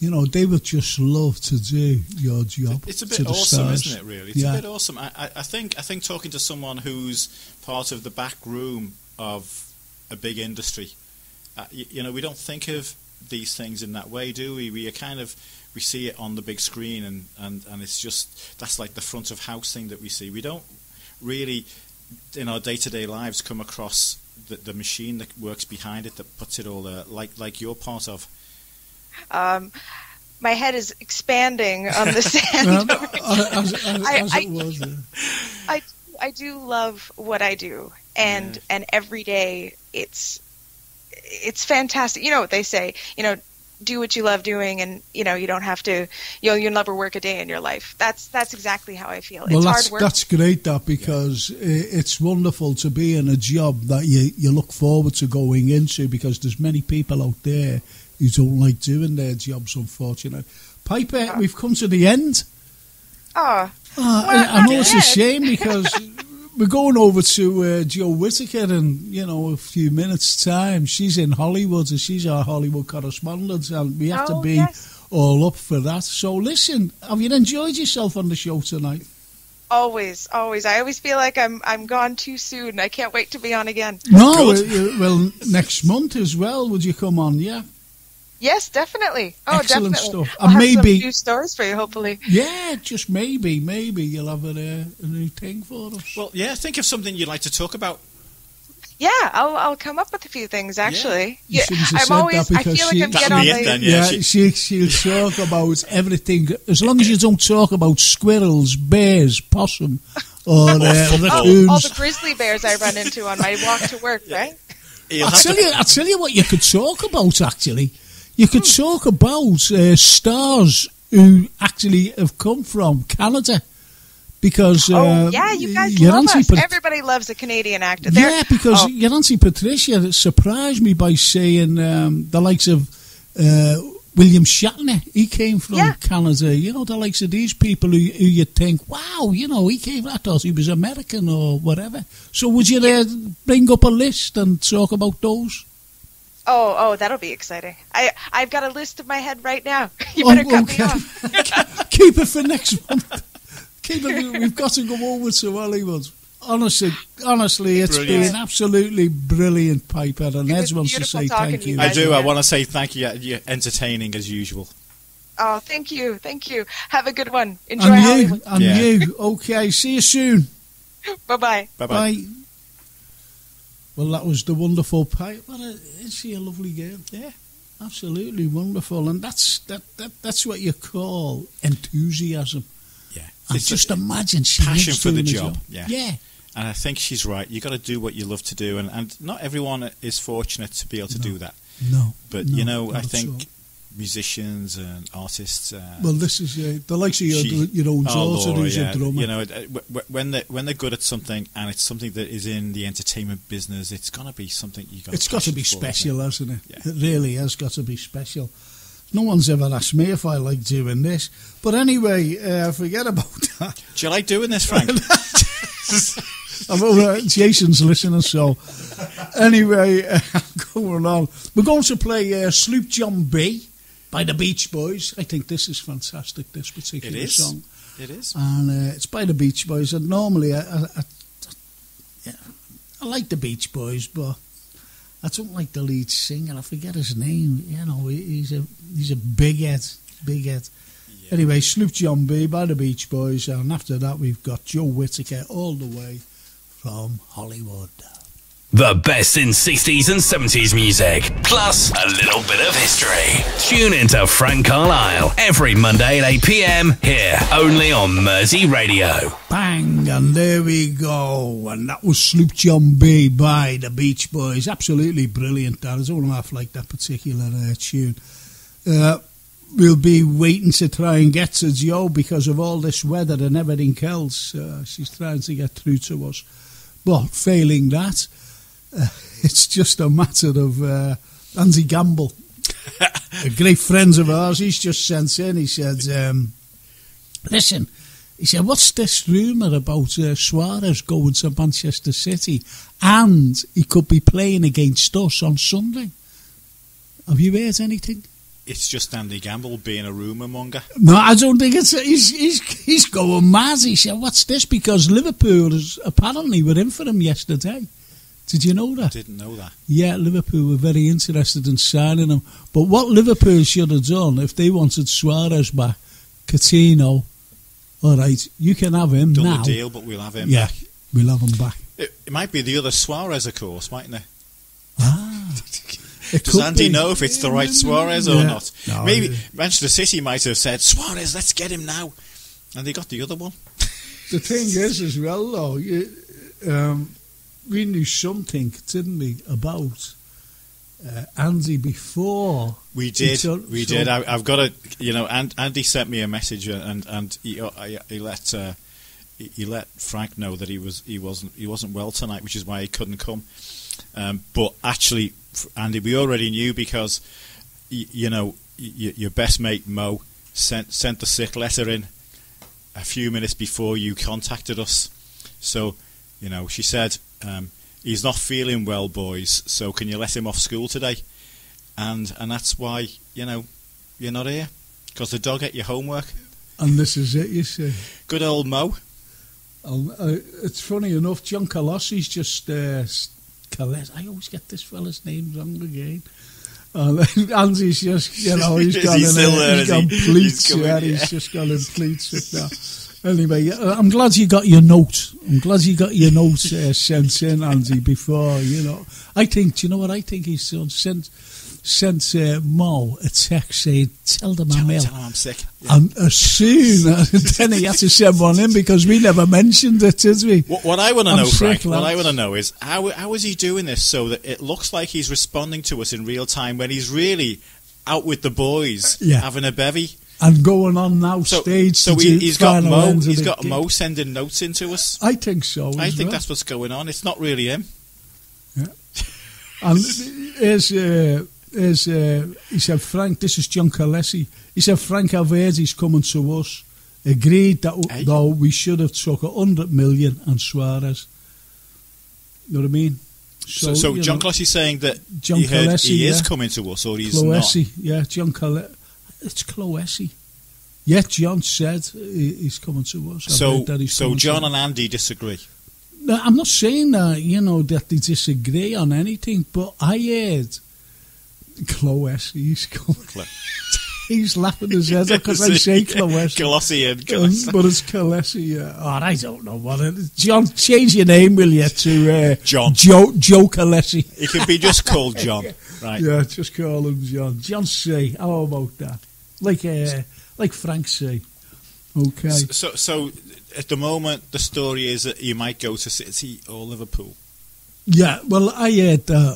[SPEAKER 2] You know, they would just love to do your job.
[SPEAKER 3] It's a
[SPEAKER 2] to
[SPEAKER 3] bit
[SPEAKER 2] the
[SPEAKER 3] awesome,
[SPEAKER 2] stars.
[SPEAKER 3] isn't it? Really, it's a bit awesome. I think talking to someone who's part of the back room of a big industry, you know, we don't think of these things in that way, do we? We see it on the big screen, and it's just, that's like the front of house thing that we see. We don't really, in our day-to-day lives, come across the machine that works behind it, that puts it all there, like you're part of.
[SPEAKER 5] My head is expanding on the sand. I do love what I do, and every day it's fantastic. You know what they say, you know, do what you love doing, and you know, you don't have to, you'll never work a day in your life. That's exactly how I feel.
[SPEAKER 2] Well,
[SPEAKER 5] it's
[SPEAKER 2] that's
[SPEAKER 5] hard work.
[SPEAKER 2] that's great, that, because it's wonderful to be in a job that you look forward to going into, because there's many people out there who don't like doing their jobs, unfortunately. Piper, we've come to the end.
[SPEAKER 5] Oh,
[SPEAKER 2] I know it's a shame, because we're going over to Jo Whittaker in, you know, a few minutes' time. She's in Hollywood, and she's our Hollywood correspondent, and we have to be all up for that. So listen, have you enjoyed yourself on the show tonight?
[SPEAKER 5] Always. I always feel like I'm gone too soon. I can't wait to be on again.
[SPEAKER 2] No, well, next month as well, would you come on, yeah?
[SPEAKER 5] Yes, definitely. Oh,
[SPEAKER 2] Excellent
[SPEAKER 5] definitely.
[SPEAKER 2] stuff.
[SPEAKER 5] I'll
[SPEAKER 2] And
[SPEAKER 5] have
[SPEAKER 2] maybe
[SPEAKER 5] some new stories for you, hopefully.
[SPEAKER 2] Yeah, just maybe you'll have a new thing for us.
[SPEAKER 3] Well, yeah, think of something you'd like to talk about.
[SPEAKER 5] Yeah, I'll come up with a few things, actually.
[SPEAKER 2] You
[SPEAKER 5] Yeah,
[SPEAKER 2] shouldn't have
[SPEAKER 5] I'm
[SPEAKER 2] said
[SPEAKER 5] always,
[SPEAKER 2] that,
[SPEAKER 5] I feel like I'm
[SPEAKER 3] That'll
[SPEAKER 5] getting on
[SPEAKER 3] be it
[SPEAKER 5] my...
[SPEAKER 3] then,
[SPEAKER 2] Yeah, she'll talk about everything, as long as you don't talk about squirrels, bears, possum, or
[SPEAKER 5] all
[SPEAKER 2] raccoons.
[SPEAKER 5] the grizzly bears I run into on my walk to work, right?
[SPEAKER 2] I'll tell you what you could talk about, actually. You could talk about stars who actually have come from Canada. Because
[SPEAKER 5] you guys love us. Everybody loves a Canadian actor.
[SPEAKER 2] Because your Auntie Patricia surprised me by saying the likes of William Shatner. He came from Canada. You know, the likes of these people who you think, wow, you know, he came. I thought he was American or whatever. So would you bring up a list and talk about those?
[SPEAKER 5] Oh, that'll be exciting. I've got a list in my head right now. You better cut me off.
[SPEAKER 2] Keep it for next month. We've got to go over to Hollywood. Honestly, it's been absolutely brilliant, Piper, and Ed wants to say thank you.
[SPEAKER 3] I do. I want to say thank you. You're entertaining as usual.
[SPEAKER 5] Oh, thank you. Have a good one. Enjoy Hollywood.
[SPEAKER 2] You. Okay, see you soon.
[SPEAKER 5] Bye-bye.
[SPEAKER 2] Bye. Well, that was the wonderful Piper. Isn't she a lovely girl? Yeah, absolutely wonderful. And that's what you call enthusiasm.
[SPEAKER 3] Yeah,
[SPEAKER 2] and just imagine she
[SPEAKER 3] passion for the job.
[SPEAKER 2] Yeah.
[SPEAKER 3] And I think she's right. You've got to do what you love to do, and not everyone is fortunate to be able to do that.
[SPEAKER 2] No,
[SPEAKER 3] but you know, I think musicians and artists.
[SPEAKER 2] Well, this is the likes of your own daughter, who's a drummer.
[SPEAKER 3] You know, when they're good at something, and it's something that is in the entertainment business, it's got to be something you got.
[SPEAKER 2] It's got to be special, hasn't it?
[SPEAKER 3] Yeah.
[SPEAKER 2] It really has got to be special. No one's ever asked me if I like doing this, but anyway, forget about that.
[SPEAKER 3] Do you like doing this, Frank?
[SPEAKER 2] Jason's listening, so anyway, going on. We're going to play Sloop John B by the Beach Boys. I think this is fantastic, this particular song.
[SPEAKER 3] It is.
[SPEAKER 2] And it's by the Beach Boys. And normally I like the Beach Boys, but I don't like the lead singer. I forget his name. You know, he's a big head. Yeah. Anyway, Sloop John B by the Beach Boys. And after that, we've got Jo Whittaker all the way from Hollywood.
[SPEAKER 1] The best in 60s and 70s music, plus a little bit of history. Tune into Frank Carlisle every Monday at 8 p.m. here, only on Mersey Radio.
[SPEAKER 2] Bang, and there we go. And that was Sloop John B by the Beach Boys. Absolutely brilliant, that. I don't half like that particular tune. We'll be waiting to try and get to Jo because of all this weather and everything else. She's trying to get through to us. But failing that, it's just a matter of Andy Gamble, a great friend of ours. He's just sent in. He said, listen, he said, what's this rumour about Suarez going to Manchester City and he could be playing against us on Sunday? Have you heard anything?
[SPEAKER 3] it's just Andy Gamble being a rumour monger?
[SPEAKER 2] No, I don't think it's. He's going mad. He said, "What's this?" Because Liverpool is apparently were in for him yesterday. Did you know that?
[SPEAKER 3] Didn't know that.
[SPEAKER 2] Yeah, Liverpool were very interested in signing him. But what Liverpool should have done if they wanted Suarez back, Coutinho, all right, you can have him
[SPEAKER 3] Done
[SPEAKER 2] now.
[SPEAKER 3] the deal, but we'll have him
[SPEAKER 2] Yeah,
[SPEAKER 3] back.
[SPEAKER 2] we'll have him back.
[SPEAKER 3] It might be the other Suarez, of course, mightn't it?
[SPEAKER 2] It
[SPEAKER 3] Does
[SPEAKER 2] could
[SPEAKER 3] Andy
[SPEAKER 2] be.
[SPEAKER 3] know if it's the right Suarez or
[SPEAKER 2] Yeah.
[SPEAKER 3] not?
[SPEAKER 2] No,
[SPEAKER 3] Maybe
[SPEAKER 2] yeah.
[SPEAKER 3] Manchester City might have said, Suarez, let's get him now. And they got the other one.
[SPEAKER 2] The thing is, as well, though, we knew something, didn't we, about Andy before.
[SPEAKER 3] We did.
[SPEAKER 2] So-
[SPEAKER 3] did. I've got to, Andy sent me a message and he let Frank know that he wasn't well tonight, which is why he couldn't come. But actually, Andy, we already knew because your best mate Mo sent the sick letter in a few minutes before you contacted us. So, she said, he's not feeling well, boys. So can you let him off school today? And that's why you're not here, because the dog ate your homework.
[SPEAKER 2] And this is it, you see.
[SPEAKER 3] Good old Mo.
[SPEAKER 2] It's funny enough, John Colossi's just... I always get this fella's name wrong again. Andy's just, he's gone
[SPEAKER 3] Is he
[SPEAKER 2] in
[SPEAKER 3] still there,
[SPEAKER 2] he's
[SPEAKER 3] is he?
[SPEAKER 2] gone pleats.
[SPEAKER 3] He's coming,
[SPEAKER 2] Yeah,
[SPEAKER 3] yeah.
[SPEAKER 2] he's just gone in pleats with that. Anyway, I'm glad you got your note. I'm glad you got your note sent in, Andy, before, I think, do you know what I think he's done? Sent Mo a text saying, tell them I'm ill.
[SPEAKER 3] Tell him I'm sick. Yeah.
[SPEAKER 2] And as soon as then he had to send one in because we never mentioned it, did we?
[SPEAKER 3] What I want to
[SPEAKER 2] I'm
[SPEAKER 3] know,
[SPEAKER 2] sick,
[SPEAKER 3] Frank, what
[SPEAKER 2] lads.
[SPEAKER 3] I want to know is how is he doing this so that it looks like he's responding to us in real time when he's really out with the boys
[SPEAKER 2] Yeah.
[SPEAKER 3] having a bevy?
[SPEAKER 2] And going on now
[SPEAKER 3] So
[SPEAKER 2] stage.
[SPEAKER 3] so
[SPEAKER 2] to do
[SPEAKER 3] he's got
[SPEAKER 2] final
[SPEAKER 3] Mo.
[SPEAKER 2] ends of
[SPEAKER 3] He's
[SPEAKER 2] the
[SPEAKER 3] got
[SPEAKER 2] gig.
[SPEAKER 3] Mo sending notes into us.
[SPEAKER 2] I think so.
[SPEAKER 3] I
[SPEAKER 2] as
[SPEAKER 3] think
[SPEAKER 2] well.
[SPEAKER 3] that's what's going on. It's not really him.
[SPEAKER 2] And he said, Frank, this is John Calesi. He said, Frank Alverdi's coming to us. Agreed that
[SPEAKER 3] Hey.
[SPEAKER 2] though we should have took 100 million on Suarez. You know what I mean?
[SPEAKER 3] So
[SPEAKER 2] you
[SPEAKER 3] John
[SPEAKER 2] know,
[SPEAKER 3] Clossy's saying that
[SPEAKER 2] John
[SPEAKER 3] he heard
[SPEAKER 2] Closy,
[SPEAKER 3] he is
[SPEAKER 2] yeah.
[SPEAKER 3] coming to us or he's
[SPEAKER 2] Cloesi, yeah, John Closy. It's Cloesi. Yeah, John said he's coming to us. I've
[SPEAKER 3] not.
[SPEAKER 2] heard that he's
[SPEAKER 3] So
[SPEAKER 2] coming
[SPEAKER 3] John
[SPEAKER 2] to
[SPEAKER 3] and Andy disagree.
[SPEAKER 2] No, I'm not saying that, that they disagree on anything, but I heard Cloesi's coming. He's laughing his head off because I say Cloesi.
[SPEAKER 3] Colossi and
[SPEAKER 2] But it's Cloesi, yeah. Oh, I don't know what it is. John, change your name, will you, to
[SPEAKER 3] John.
[SPEAKER 2] Joe Cloesi.
[SPEAKER 3] He can be just called John. Right.
[SPEAKER 2] Yeah, just call him John. John C. How about that? Like Frank C. Okay.
[SPEAKER 3] So at the moment, the story is that you might go to City or Liverpool.
[SPEAKER 2] Yeah, well, I heard that,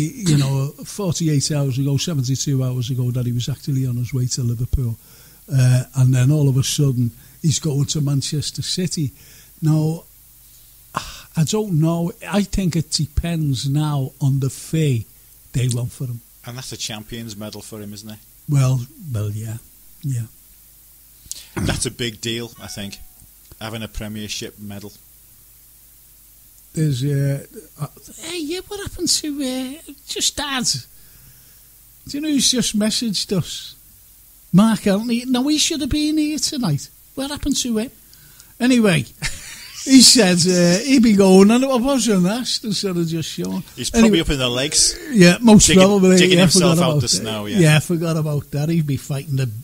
[SPEAKER 2] 48 hours ago, 72 hours ago, that he was actually on his way to Liverpool. And then all of a sudden, he's going to Manchester City. Now, I don't know. I think it depends now on the fee they want for him.
[SPEAKER 3] And that's a Champions medal for him, isn't it?
[SPEAKER 2] Well, yeah.
[SPEAKER 3] That's a big deal, I think, having a Premiership medal.
[SPEAKER 2] There's, what happened to just Dad? Do you know who's just messaged us? Mark Anthony. No, he should have been here tonight. What happened to him? Anyway, he said he'd be going, and I wasn't asked instead of just showing.
[SPEAKER 3] He's probably up in the legs.
[SPEAKER 2] Yeah, most probably.
[SPEAKER 3] Digging
[SPEAKER 2] Yeah,
[SPEAKER 3] himself
[SPEAKER 2] forgot
[SPEAKER 3] out
[SPEAKER 2] about
[SPEAKER 3] the
[SPEAKER 2] that.
[SPEAKER 3] snow,
[SPEAKER 2] Yeah, I forgot about that. He'd be fighting the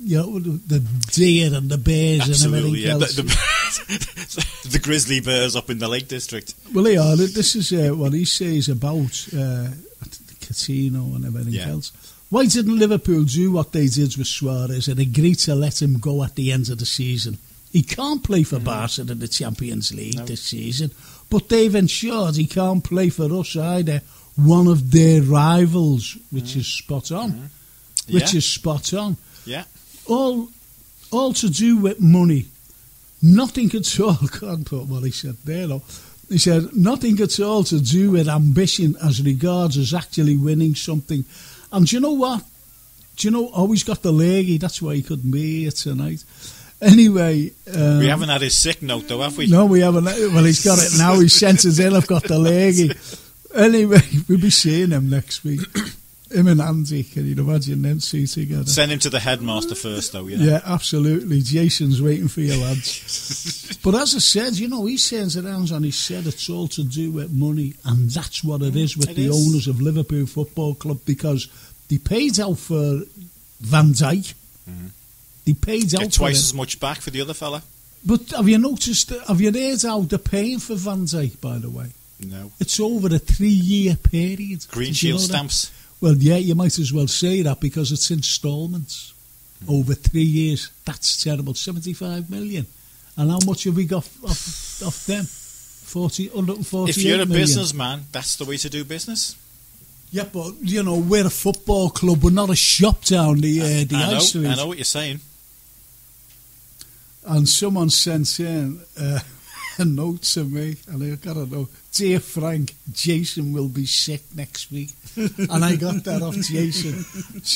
[SPEAKER 2] deer and the bears
[SPEAKER 3] Absolutely,
[SPEAKER 2] and
[SPEAKER 3] yeah.
[SPEAKER 2] everything else.
[SPEAKER 3] The grizzly bears up in the Lake District.
[SPEAKER 2] Well, they are. This is what he says about the casino and everything else. Why didn't Liverpool do what they did with Suarez and agree to let him go at the end of the season? He can't play for Barca in the Champions League this season, but they've ensured he can't play for us either, one of their rivals, which is spot on. Which is spot on.
[SPEAKER 3] Yeah.
[SPEAKER 2] All to do with money. Nothing at all. Can't put what he said there, though. He said, nothing at all to do with ambition as regards as actually winning something. And do you know what? He's got the leggy. That's why he couldn't be here tonight. Anyway.
[SPEAKER 3] We haven't had his sick note, though, have we?
[SPEAKER 2] No, we haven't. Well, he's got it now. He sent it in. I've got the leggy. Anyway, we'll be seeing him next week. him and Andy, can you imagine them two together?
[SPEAKER 3] Send him to the headmaster first, though. You know?
[SPEAKER 2] Yeah, absolutely. Jason's waiting for you, lads. But as I said, he turns it around and he said it's all to do with money, and that's what it is with
[SPEAKER 3] it
[SPEAKER 2] the
[SPEAKER 3] is.
[SPEAKER 2] owners of Liverpool Football Club, because they paid out for Van Dijk. They paid out
[SPEAKER 3] Get
[SPEAKER 2] for
[SPEAKER 3] twice
[SPEAKER 2] him.
[SPEAKER 3] as much back for the other fella.
[SPEAKER 2] But have you heard how they're paying for Van Dijk, by the way?
[SPEAKER 3] No.
[SPEAKER 2] It's over a 3-year period.
[SPEAKER 3] Green
[SPEAKER 2] Did you
[SPEAKER 3] Shield
[SPEAKER 2] know that?
[SPEAKER 3] stamps.
[SPEAKER 2] Well, yeah, you might as well say that because it's instalments over 3 years. That's terrible. 75 million. And how much have we got off them? 148
[SPEAKER 3] If you're a
[SPEAKER 2] million.
[SPEAKER 3] businessman, that's the way to do business.
[SPEAKER 2] Yeah, but, we're a football club. We're not a shop down the high street.
[SPEAKER 3] I know what you're saying.
[SPEAKER 2] And someone sent in a note to me, and I got to know, dear Frank, Jason will be sick next week. And I got that off Jason.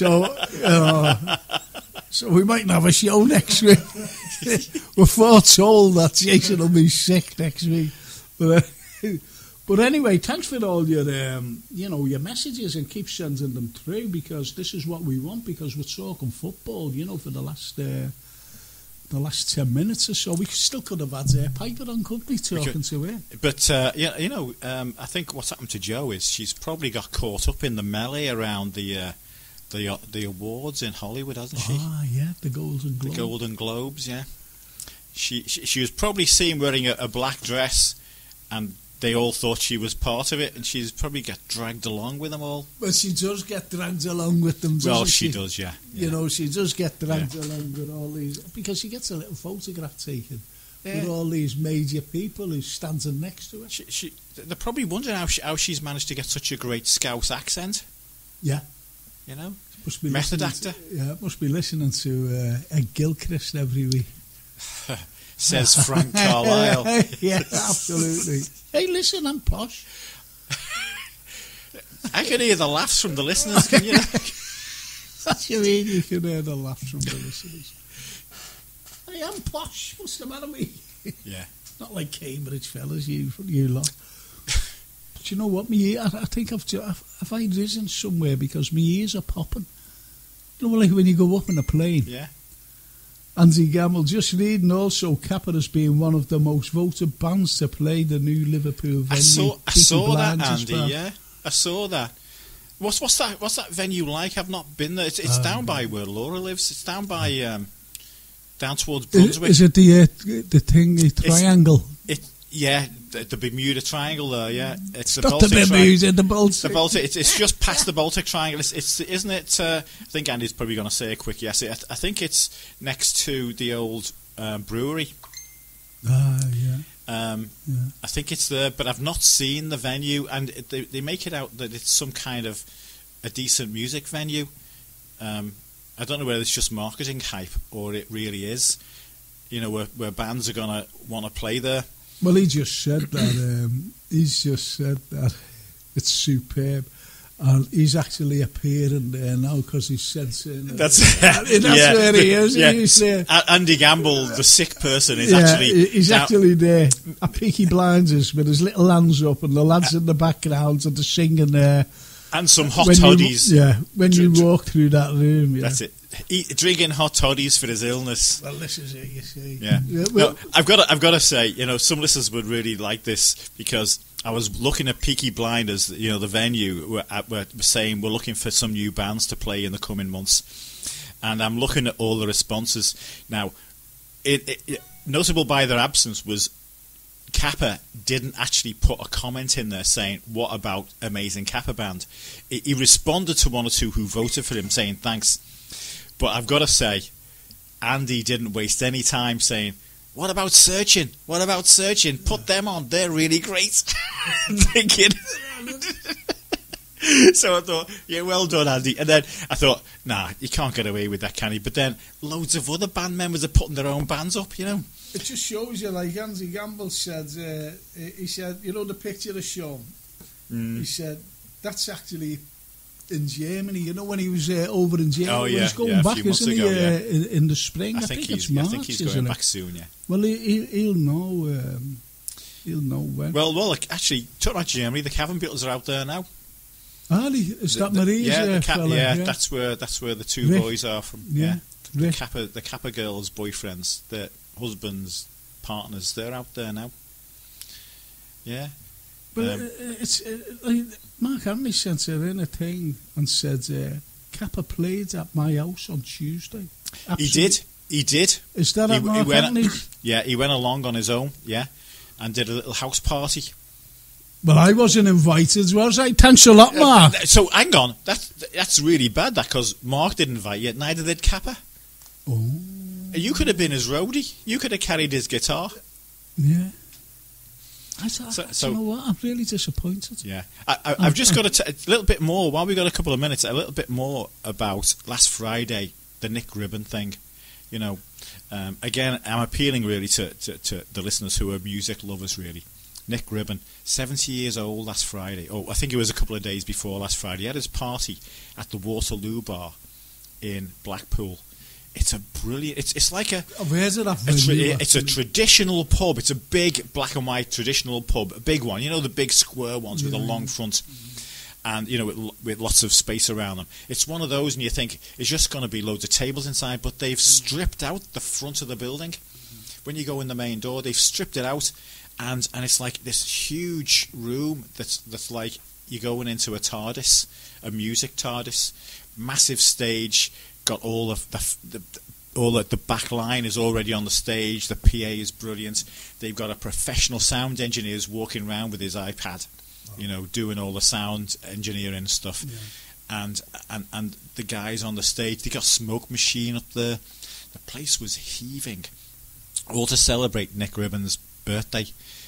[SPEAKER 2] So we might not have a show next week. We're foretold that Jason will be sick next week. But anyway, thanks for all your your messages, and keep sending them through, because this is what we want, because we're talking football, for the last 10 minutes or so. We still could have had Piper on, couldn't we, talking to her?
[SPEAKER 3] But, I think what's happened to Jo is she's probably got caught up in the melee around the awards in Hollywood, hasn't she?
[SPEAKER 2] Ah, yeah, the Golden Globes.
[SPEAKER 3] The Golden Globes, yeah. She was probably seen wearing a black dress, and they all thought she was part of it, and she's probably got dragged along with them all.
[SPEAKER 2] Well, she does get dragged along with them, doesn't
[SPEAKER 3] Well,
[SPEAKER 2] she?
[SPEAKER 3] she does, yeah.
[SPEAKER 2] She does get dragged along with all these, because she gets a little photograph taken with all these major people who's standing next to her.
[SPEAKER 3] They're probably wondering how she's managed to get such a great Scouse accent.
[SPEAKER 2] Yeah. Must be
[SPEAKER 3] Method
[SPEAKER 2] listening
[SPEAKER 3] actor.
[SPEAKER 2] Must be listening to Ed Gilchrist every week.
[SPEAKER 3] Says Frank Carlisle.
[SPEAKER 2] Yeah, absolutely. Hey, listen, I'm posh.
[SPEAKER 3] I can hear the laughs from the listeners, can you?
[SPEAKER 2] That's what you mean, you can hear the laughs from the listeners. Hey, I'm posh. What's the matter with me?
[SPEAKER 3] Yeah.
[SPEAKER 2] Not like Cambridge fellas, you lot. But you know what? I think I've risen somewhere because my ears are popping. Like when you go up in a plane.
[SPEAKER 3] Yeah.
[SPEAKER 2] Andy Gamble, just reading also, Kappa has been one of the most voted bands to play the new Liverpool venue.
[SPEAKER 3] I saw that, Andy, yeah. I saw that. What's that venue like? I've not been there. It's down by where Laura lives. It's down by down towards Brunswick.
[SPEAKER 2] Is it the triangle?
[SPEAKER 3] The Bermuda Triangle there, yeah. It's the
[SPEAKER 2] not
[SPEAKER 3] Baltic
[SPEAKER 2] the Bermuda, the Baltic.
[SPEAKER 3] The Baltic. It's just past the Baltic Triangle. It's isn't it? I think Andy's probably going to say a quick yes. I think it's next to the old brewery.
[SPEAKER 2] Yeah.
[SPEAKER 3] I think it's there, but I've not seen the venue, and they make it out that it's some kind of a decent music venue. I don't know whether it's just marketing hype or it really is. Where bands are going to want to play there.
[SPEAKER 2] Well, he just said that. He's just said that it's superb, and he's actually appearing there now because he's sensing. That's where he is.
[SPEAKER 3] Yeah.
[SPEAKER 2] He's there.
[SPEAKER 3] Andy Gamble, the sick person, is
[SPEAKER 2] actually there. A Peaky Blinders with his little hands up, and the lads in the background and the singing there.
[SPEAKER 3] And some hot toddies.
[SPEAKER 2] When you walk through that room. Yeah.
[SPEAKER 3] That's it. Drinking hot toddies for his illness.
[SPEAKER 2] Well, this is it, you see.
[SPEAKER 3] Yeah. No, I've got to say, some listeners would really like this, because I was looking at Peaky Blinders, the venue, we're saying we're looking for some new bands to play in the coming months, and I'm looking at all the responses. Now, notable by their absence was Kappa didn't actually put a comment in there saying, what about Amazing Kappa Band? He responded to one or two who voted for him saying thanks. But I've got to say, Andy didn't waste any time saying, what about Searching? What about Searching? Put them on. They're really great. Thinking. So I thought, yeah, well done, Andy. And then I thought, nah, you can't get away with that, can you? But then loads of other band members are putting their own bands up, It
[SPEAKER 2] just shows you, like Andy Gamble said, he said, the picture of Sean? He said, that's actually in Germany, when he was over in Germany.
[SPEAKER 3] Oh, yeah,
[SPEAKER 2] he's going back, isn't he,
[SPEAKER 3] ago,
[SPEAKER 2] in the spring?
[SPEAKER 3] I think
[SPEAKER 2] it's March,
[SPEAKER 3] I think he's going back soon, yeah.
[SPEAKER 2] Well, he'll know. He'll know when.
[SPEAKER 3] Well, actually, talking about Germany, the Cavern Beatles are out there now.
[SPEAKER 2] Ali, is that Maria's fella?
[SPEAKER 3] Yeah, that's where the two
[SPEAKER 2] Rick.
[SPEAKER 3] boys are from.
[SPEAKER 2] Yeah,
[SPEAKER 3] The
[SPEAKER 2] Rick.
[SPEAKER 3] Kappa girls' boyfriends, their husbands, partners, they're out there now. Yeah.
[SPEAKER 2] But it's Mark Anthony sent her in a thing and said Kappa played at my house on Tuesday. Absolutely.
[SPEAKER 3] He did.
[SPEAKER 2] Is that at Mark Anthony's?
[SPEAKER 3] Yeah, he went along on his own, and did a little house party.
[SPEAKER 2] Well, I wasn't invited, was I? Thanks a lot, Mark.
[SPEAKER 3] So, hang on. That's really bad, because Mark didn't invite you, neither did Kappa.
[SPEAKER 2] Oh.
[SPEAKER 3] You could have been his roadie. You could have carried his guitar.
[SPEAKER 2] Yeah. I thought, you know what? I'm really disappointed.
[SPEAKER 3] Yeah. I've just got a little bit more, while we've got a couple of minutes, a little bit more about last Friday, the Nick Ribben thing. You know, again, I'm appealing really to the listeners who are music lovers, really. Nick Ribben, 70 years old last Friday. Oh, I think it was a couple of days before last Friday. He had his party at the Waterloo Bar in Blackpool. It's a brilliant... It's like a...
[SPEAKER 2] I've heard of that
[SPEAKER 3] it's a traditional pub. It's a big black and white traditional pub. A big one. You know, the big square ones with a long front. And, you know, with lots of space around them. It's one of those, and you think, it's just going to be loads of tables inside, but they've stripped out the front of the building. When you go in the main door, they've stripped it out, and it's like this huge room that's like you're going into a TARDIS, a music TARDIS, massive stage, got all of the back line is already on the stage, the PA is brilliant, they've got a professional sound engineer walking around with his iPad, you know, doing all the sound engineering stuff, and the guys on the stage, they got a smoke machine up there, the place was heaving, all to celebrate Nick Ribben's birthday.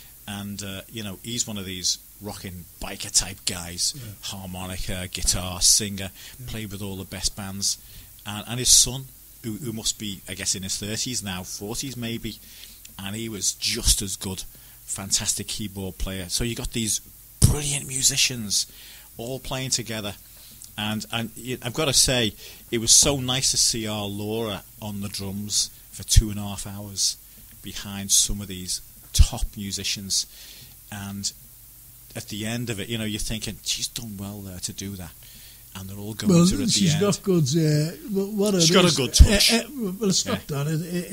[SPEAKER 3] And you know, he's one of these rocking biker type guys, harmonica, guitar, singer, played with all the best bands, and his son, who must be, I guess, in his 30s now, 40s maybe, and he was just as good, fantastic keyboard player. So you got these brilliant musicians all playing together, and I've got to say, it was so nice to see our Laura on the drums for 2.5 hours behind some of these top musicians, and at the end of it, you know, you're thinking she's done well there to do that, and they're all going to at the
[SPEAKER 2] she's
[SPEAKER 3] end.
[SPEAKER 2] got good. She's
[SPEAKER 3] got a good touch.
[SPEAKER 2] Well, it's not that.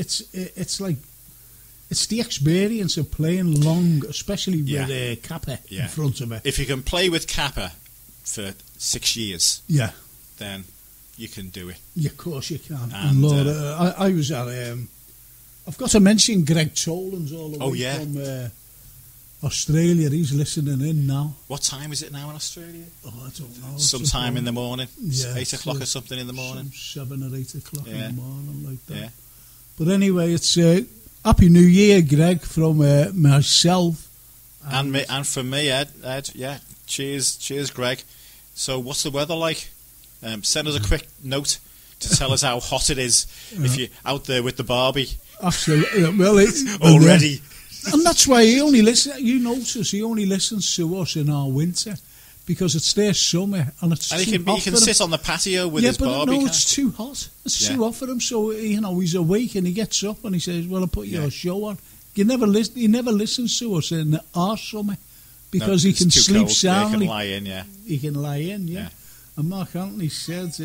[SPEAKER 2] It's like it's the experience of playing long, especially with Kappa in front of me.
[SPEAKER 3] If you can play with Kappa for 6 years, then you can do it.
[SPEAKER 2] Yeah, of course you can. And Lord, I was at. I've got to mention Greg Tolan's all the way from Australia. He's listening in now.
[SPEAKER 3] What time is it now in Australia?
[SPEAKER 2] Oh, I don't know.
[SPEAKER 3] Sometime in the morning?
[SPEAKER 2] Yeah,
[SPEAKER 3] 8 o'clock or something in the morning?
[SPEAKER 2] 7 or 8 o'clock in the morning, like that.
[SPEAKER 3] Yeah.
[SPEAKER 2] But anyway, it's Happy New Year, Greg, from myself.
[SPEAKER 3] And from me, Ed. Yeah, cheers, Greg. So what's the weather like? Send us a quick note to tell us how hot it is if you're out there with the Barbie.
[SPEAKER 2] Absolutely. Well,
[SPEAKER 3] already.
[SPEAKER 2] And that's why he only listens. You notice he only listens to us in our winter because it's their summer and it's
[SPEAKER 3] and
[SPEAKER 2] too hot
[SPEAKER 3] he can
[SPEAKER 2] for
[SPEAKER 3] sit
[SPEAKER 2] him.
[SPEAKER 3] on the patio with his Barbie.
[SPEAKER 2] No, it's too hot. It's too hot for him. So he's awake and he gets up and he says, "Well, I'll put your show on." He never listens to us in our summer because he can sleep soundly.
[SPEAKER 3] He can lie in.
[SPEAKER 2] He can lie in. Yeah. And Mark Anthony said.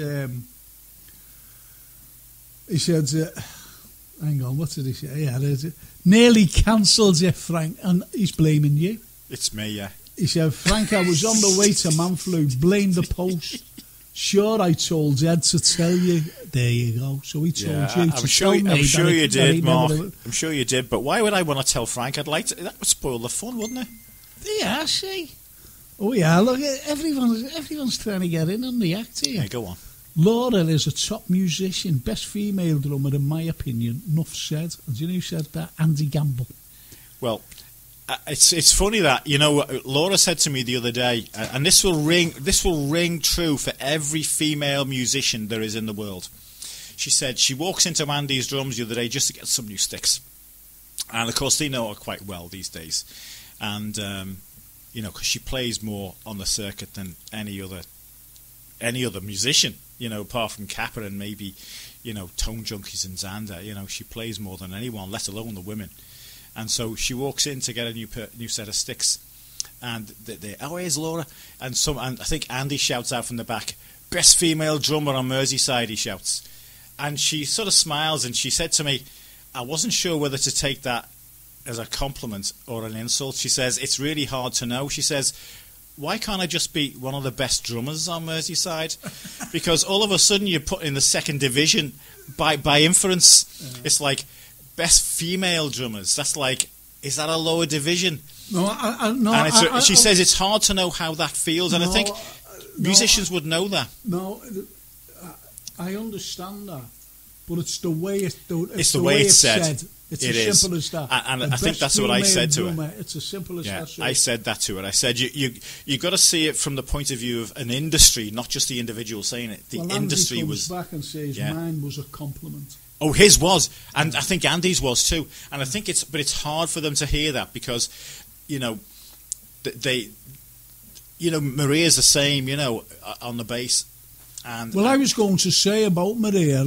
[SPEAKER 2] He said, hang on, what did he say? Yeah, nearly cancelled you, Frank, and he's blaming you.
[SPEAKER 3] It's me, yeah.
[SPEAKER 2] He said, Frank, I was on the way to Manflu, blame the post. Sure, I told Ed to tell you. There you go. So he told you to tell me.
[SPEAKER 3] I'm sure you did, Mark. I'm sure you did, but why would I want to tell Frank? That would spoil the fun, wouldn't it?
[SPEAKER 2] Yeah, see. Oh, yeah, look, everyone's trying to get in on the act here.
[SPEAKER 3] Yeah, go on.
[SPEAKER 2] Laura is a top musician, best female drummer in my opinion. Enough said. And do you know who said that? Andy Gamble.
[SPEAKER 3] Well, it's funny that, you know, Laura said to me the other day, and this will ring true for every female musician there is in the world. She said she walks into Andy's drums the other day just to get some new sticks, and of course they know her quite well these days, and you know, because she plays more on the circuit than any other musician. You know, apart from Kappa and maybe, you know, Tone Junkies and Xander, you know, she plays more than anyone, let alone the women. And so she walks in to get a new set of sticks, and oh, here's Laura, and I think Andy shouts out from the back, best female drummer on Merseyside, he shouts. And she sort of smiles, and she said to me, I wasn't sure whether to take that as a compliment or an insult. She says, it's really hard to know. She says, why can't I just be one of the best drummers on Merseyside? Because all of a sudden you're put in the second division by inference. Yeah. It's like, best female drummers. That's like, is that a lower division?
[SPEAKER 2] No, no.
[SPEAKER 3] And she says it's hard to know how that feels, and I think musicians would know that.
[SPEAKER 2] No, I understand that, but it's the way
[SPEAKER 3] it's the way it's said.
[SPEAKER 2] It's as simple as that.
[SPEAKER 3] And I think that's what I said to her.
[SPEAKER 2] It's as simple as that.
[SPEAKER 3] I said that to her. I said, you got to see it from the point of view of an industry, not just the individual saying it. The industry
[SPEAKER 2] Andy
[SPEAKER 3] was
[SPEAKER 2] back and says mine was a compliment.
[SPEAKER 3] Oh, his was, and I think Andy's was too. And I think it's hard for them to hear that because, Maria's the same, on the bass. And
[SPEAKER 2] I was going to say about Maria,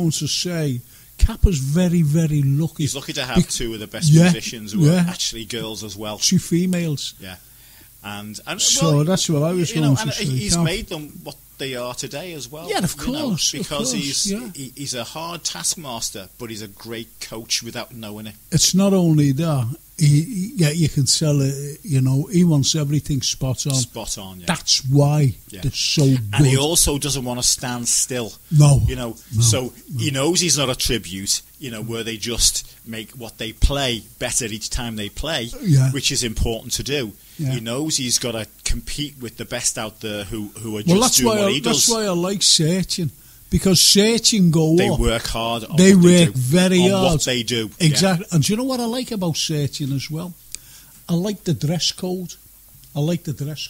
[SPEAKER 2] Kappa's very, very lucky.
[SPEAKER 3] He's lucky to have two of the best musicians who are actually girls as well.
[SPEAKER 2] Two females.
[SPEAKER 3] Yeah. And
[SPEAKER 2] so that's what I was going to say.
[SPEAKER 3] He's made them what they are today as well.
[SPEAKER 2] Yeah, of course.
[SPEAKER 3] Because he's a hard taskmaster, but he's a great coach without knowing it.
[SPEAKER 2] It's not only that. You can tell it, he wants everything spot on.
[SPEAKER 3] Spot on, yeah.
[SPEAKER 2] That's why they're so good.
[SPEAKER 3] And he also doesn't want to stand still.
[SPEAKER 2] No.
[SPEAKER 3] So he knows he's not a tribute, where they just make what they play better each time they play, which is important to do. Yeah. He knows he's got to compete with the best out there who are just doing what he does.
[SPEAKER 2] That's why I like Searching. Because Searching
[SPEAKER 3] they work hard on
[SPEAKER 2] they
[SPEAKER 3] what
[SPEAKER 2] work
[SPEAKER 3] they do,
[SPEAKER 2] very
[SPEAKER 3] on
[SPEAKER 2] hard.
[SPEAKER 3] what they do.
[SPEAKER 2] Exactly. Yeah. And do you know what I like about Searching as well? I like the dress code. I love the dress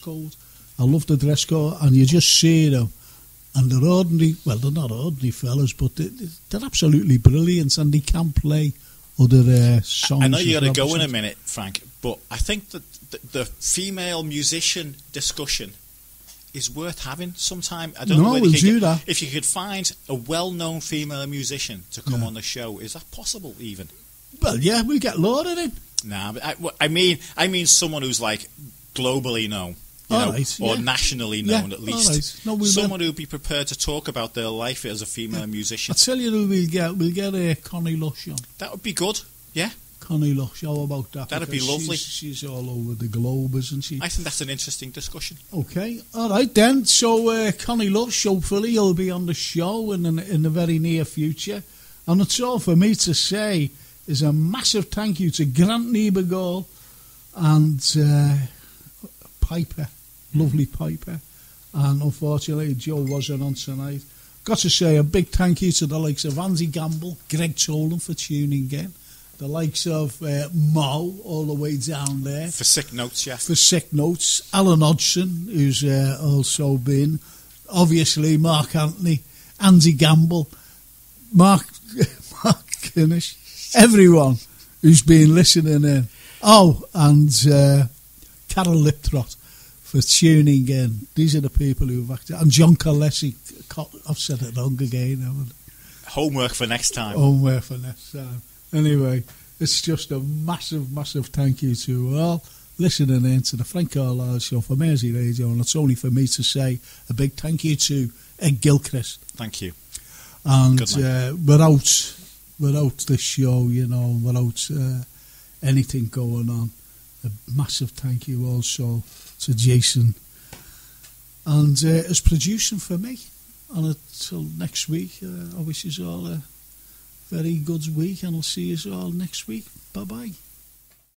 [SPEAKER 2] code. And you just see them. And they're ordinary, well, they're not ordinary fellas, but they're absolutely brilliant, and they can play other songs.
[SPEAKER 3] I know you got to go in a minute, Frank, but I think that the female musician discussion is worth having sometime. I don't know whether if you could find a well-known female musician to come on the show. Is that possible even?
[SPEAKER 2] Well, yeah, we get Laura in.
[SPEAKER 3] Nah, but I mean someone who's like globally known, or nationally known at least.
[SPEAKER 2] Right. No,
[SPEAKER 3] someone who'd be prepared to talk about their life as a female musician.
[SPEAKER 2] I'll tell you who we'll get. We'll get Connie Lush on.
[SPEAKER 3] That would be good. Yeah.
[SPEAKER 2] Connie Lush, how about that?
[SPEAKER 3] That'd be lovely.
[SPEAKER 2] She's all over the globe, isn't she?
[SPEAKER 3] I think that's an interesting discussion.
[SPEAKER 2] Okay, all right then. So Connie Lush, hopefully, he'll be on the show in the very near future. And it's all for me to say is a massive thank you to Grant Niebergall and Piper, lovely Piper. And unfortunately, Joe wasn't on tonight. Got to say a big thank you to the likes of Andy Gamble, Greg Tolan for tuning in. The likes of Mo, all the way down there.
[SPEAKER 3] For Sick Notes, yeah.
[SPEAKER 2] For Sick Notes. Alan Hodgson, who's also been. Obviously, Mark Anthony, Andy Gamble, Mark Kinnish. Everyone who's been listening in. Oh, and Carol Liptrot for tuning in. These are the people who've acted. And John Colesi. I've said it wrong again, haven't I?
[SPEAKER 3] Homework for next time.
[SPEAKER 2] Homework for next time. Anyway, it's just a massive, massive thank you to all listening in to the Frank Carlisle Show for Mersey Radio, and it's only for me to say a big thank you to Ed Gilchrist.
[SPEAKER 3] Thank you.
[SPEAKER 2] And without this show, without anything going on, a massive thank you also to Jason. And it's producing for me. And until next week, I wish you all a very good week, and I'll see you all next week. Bye-bye.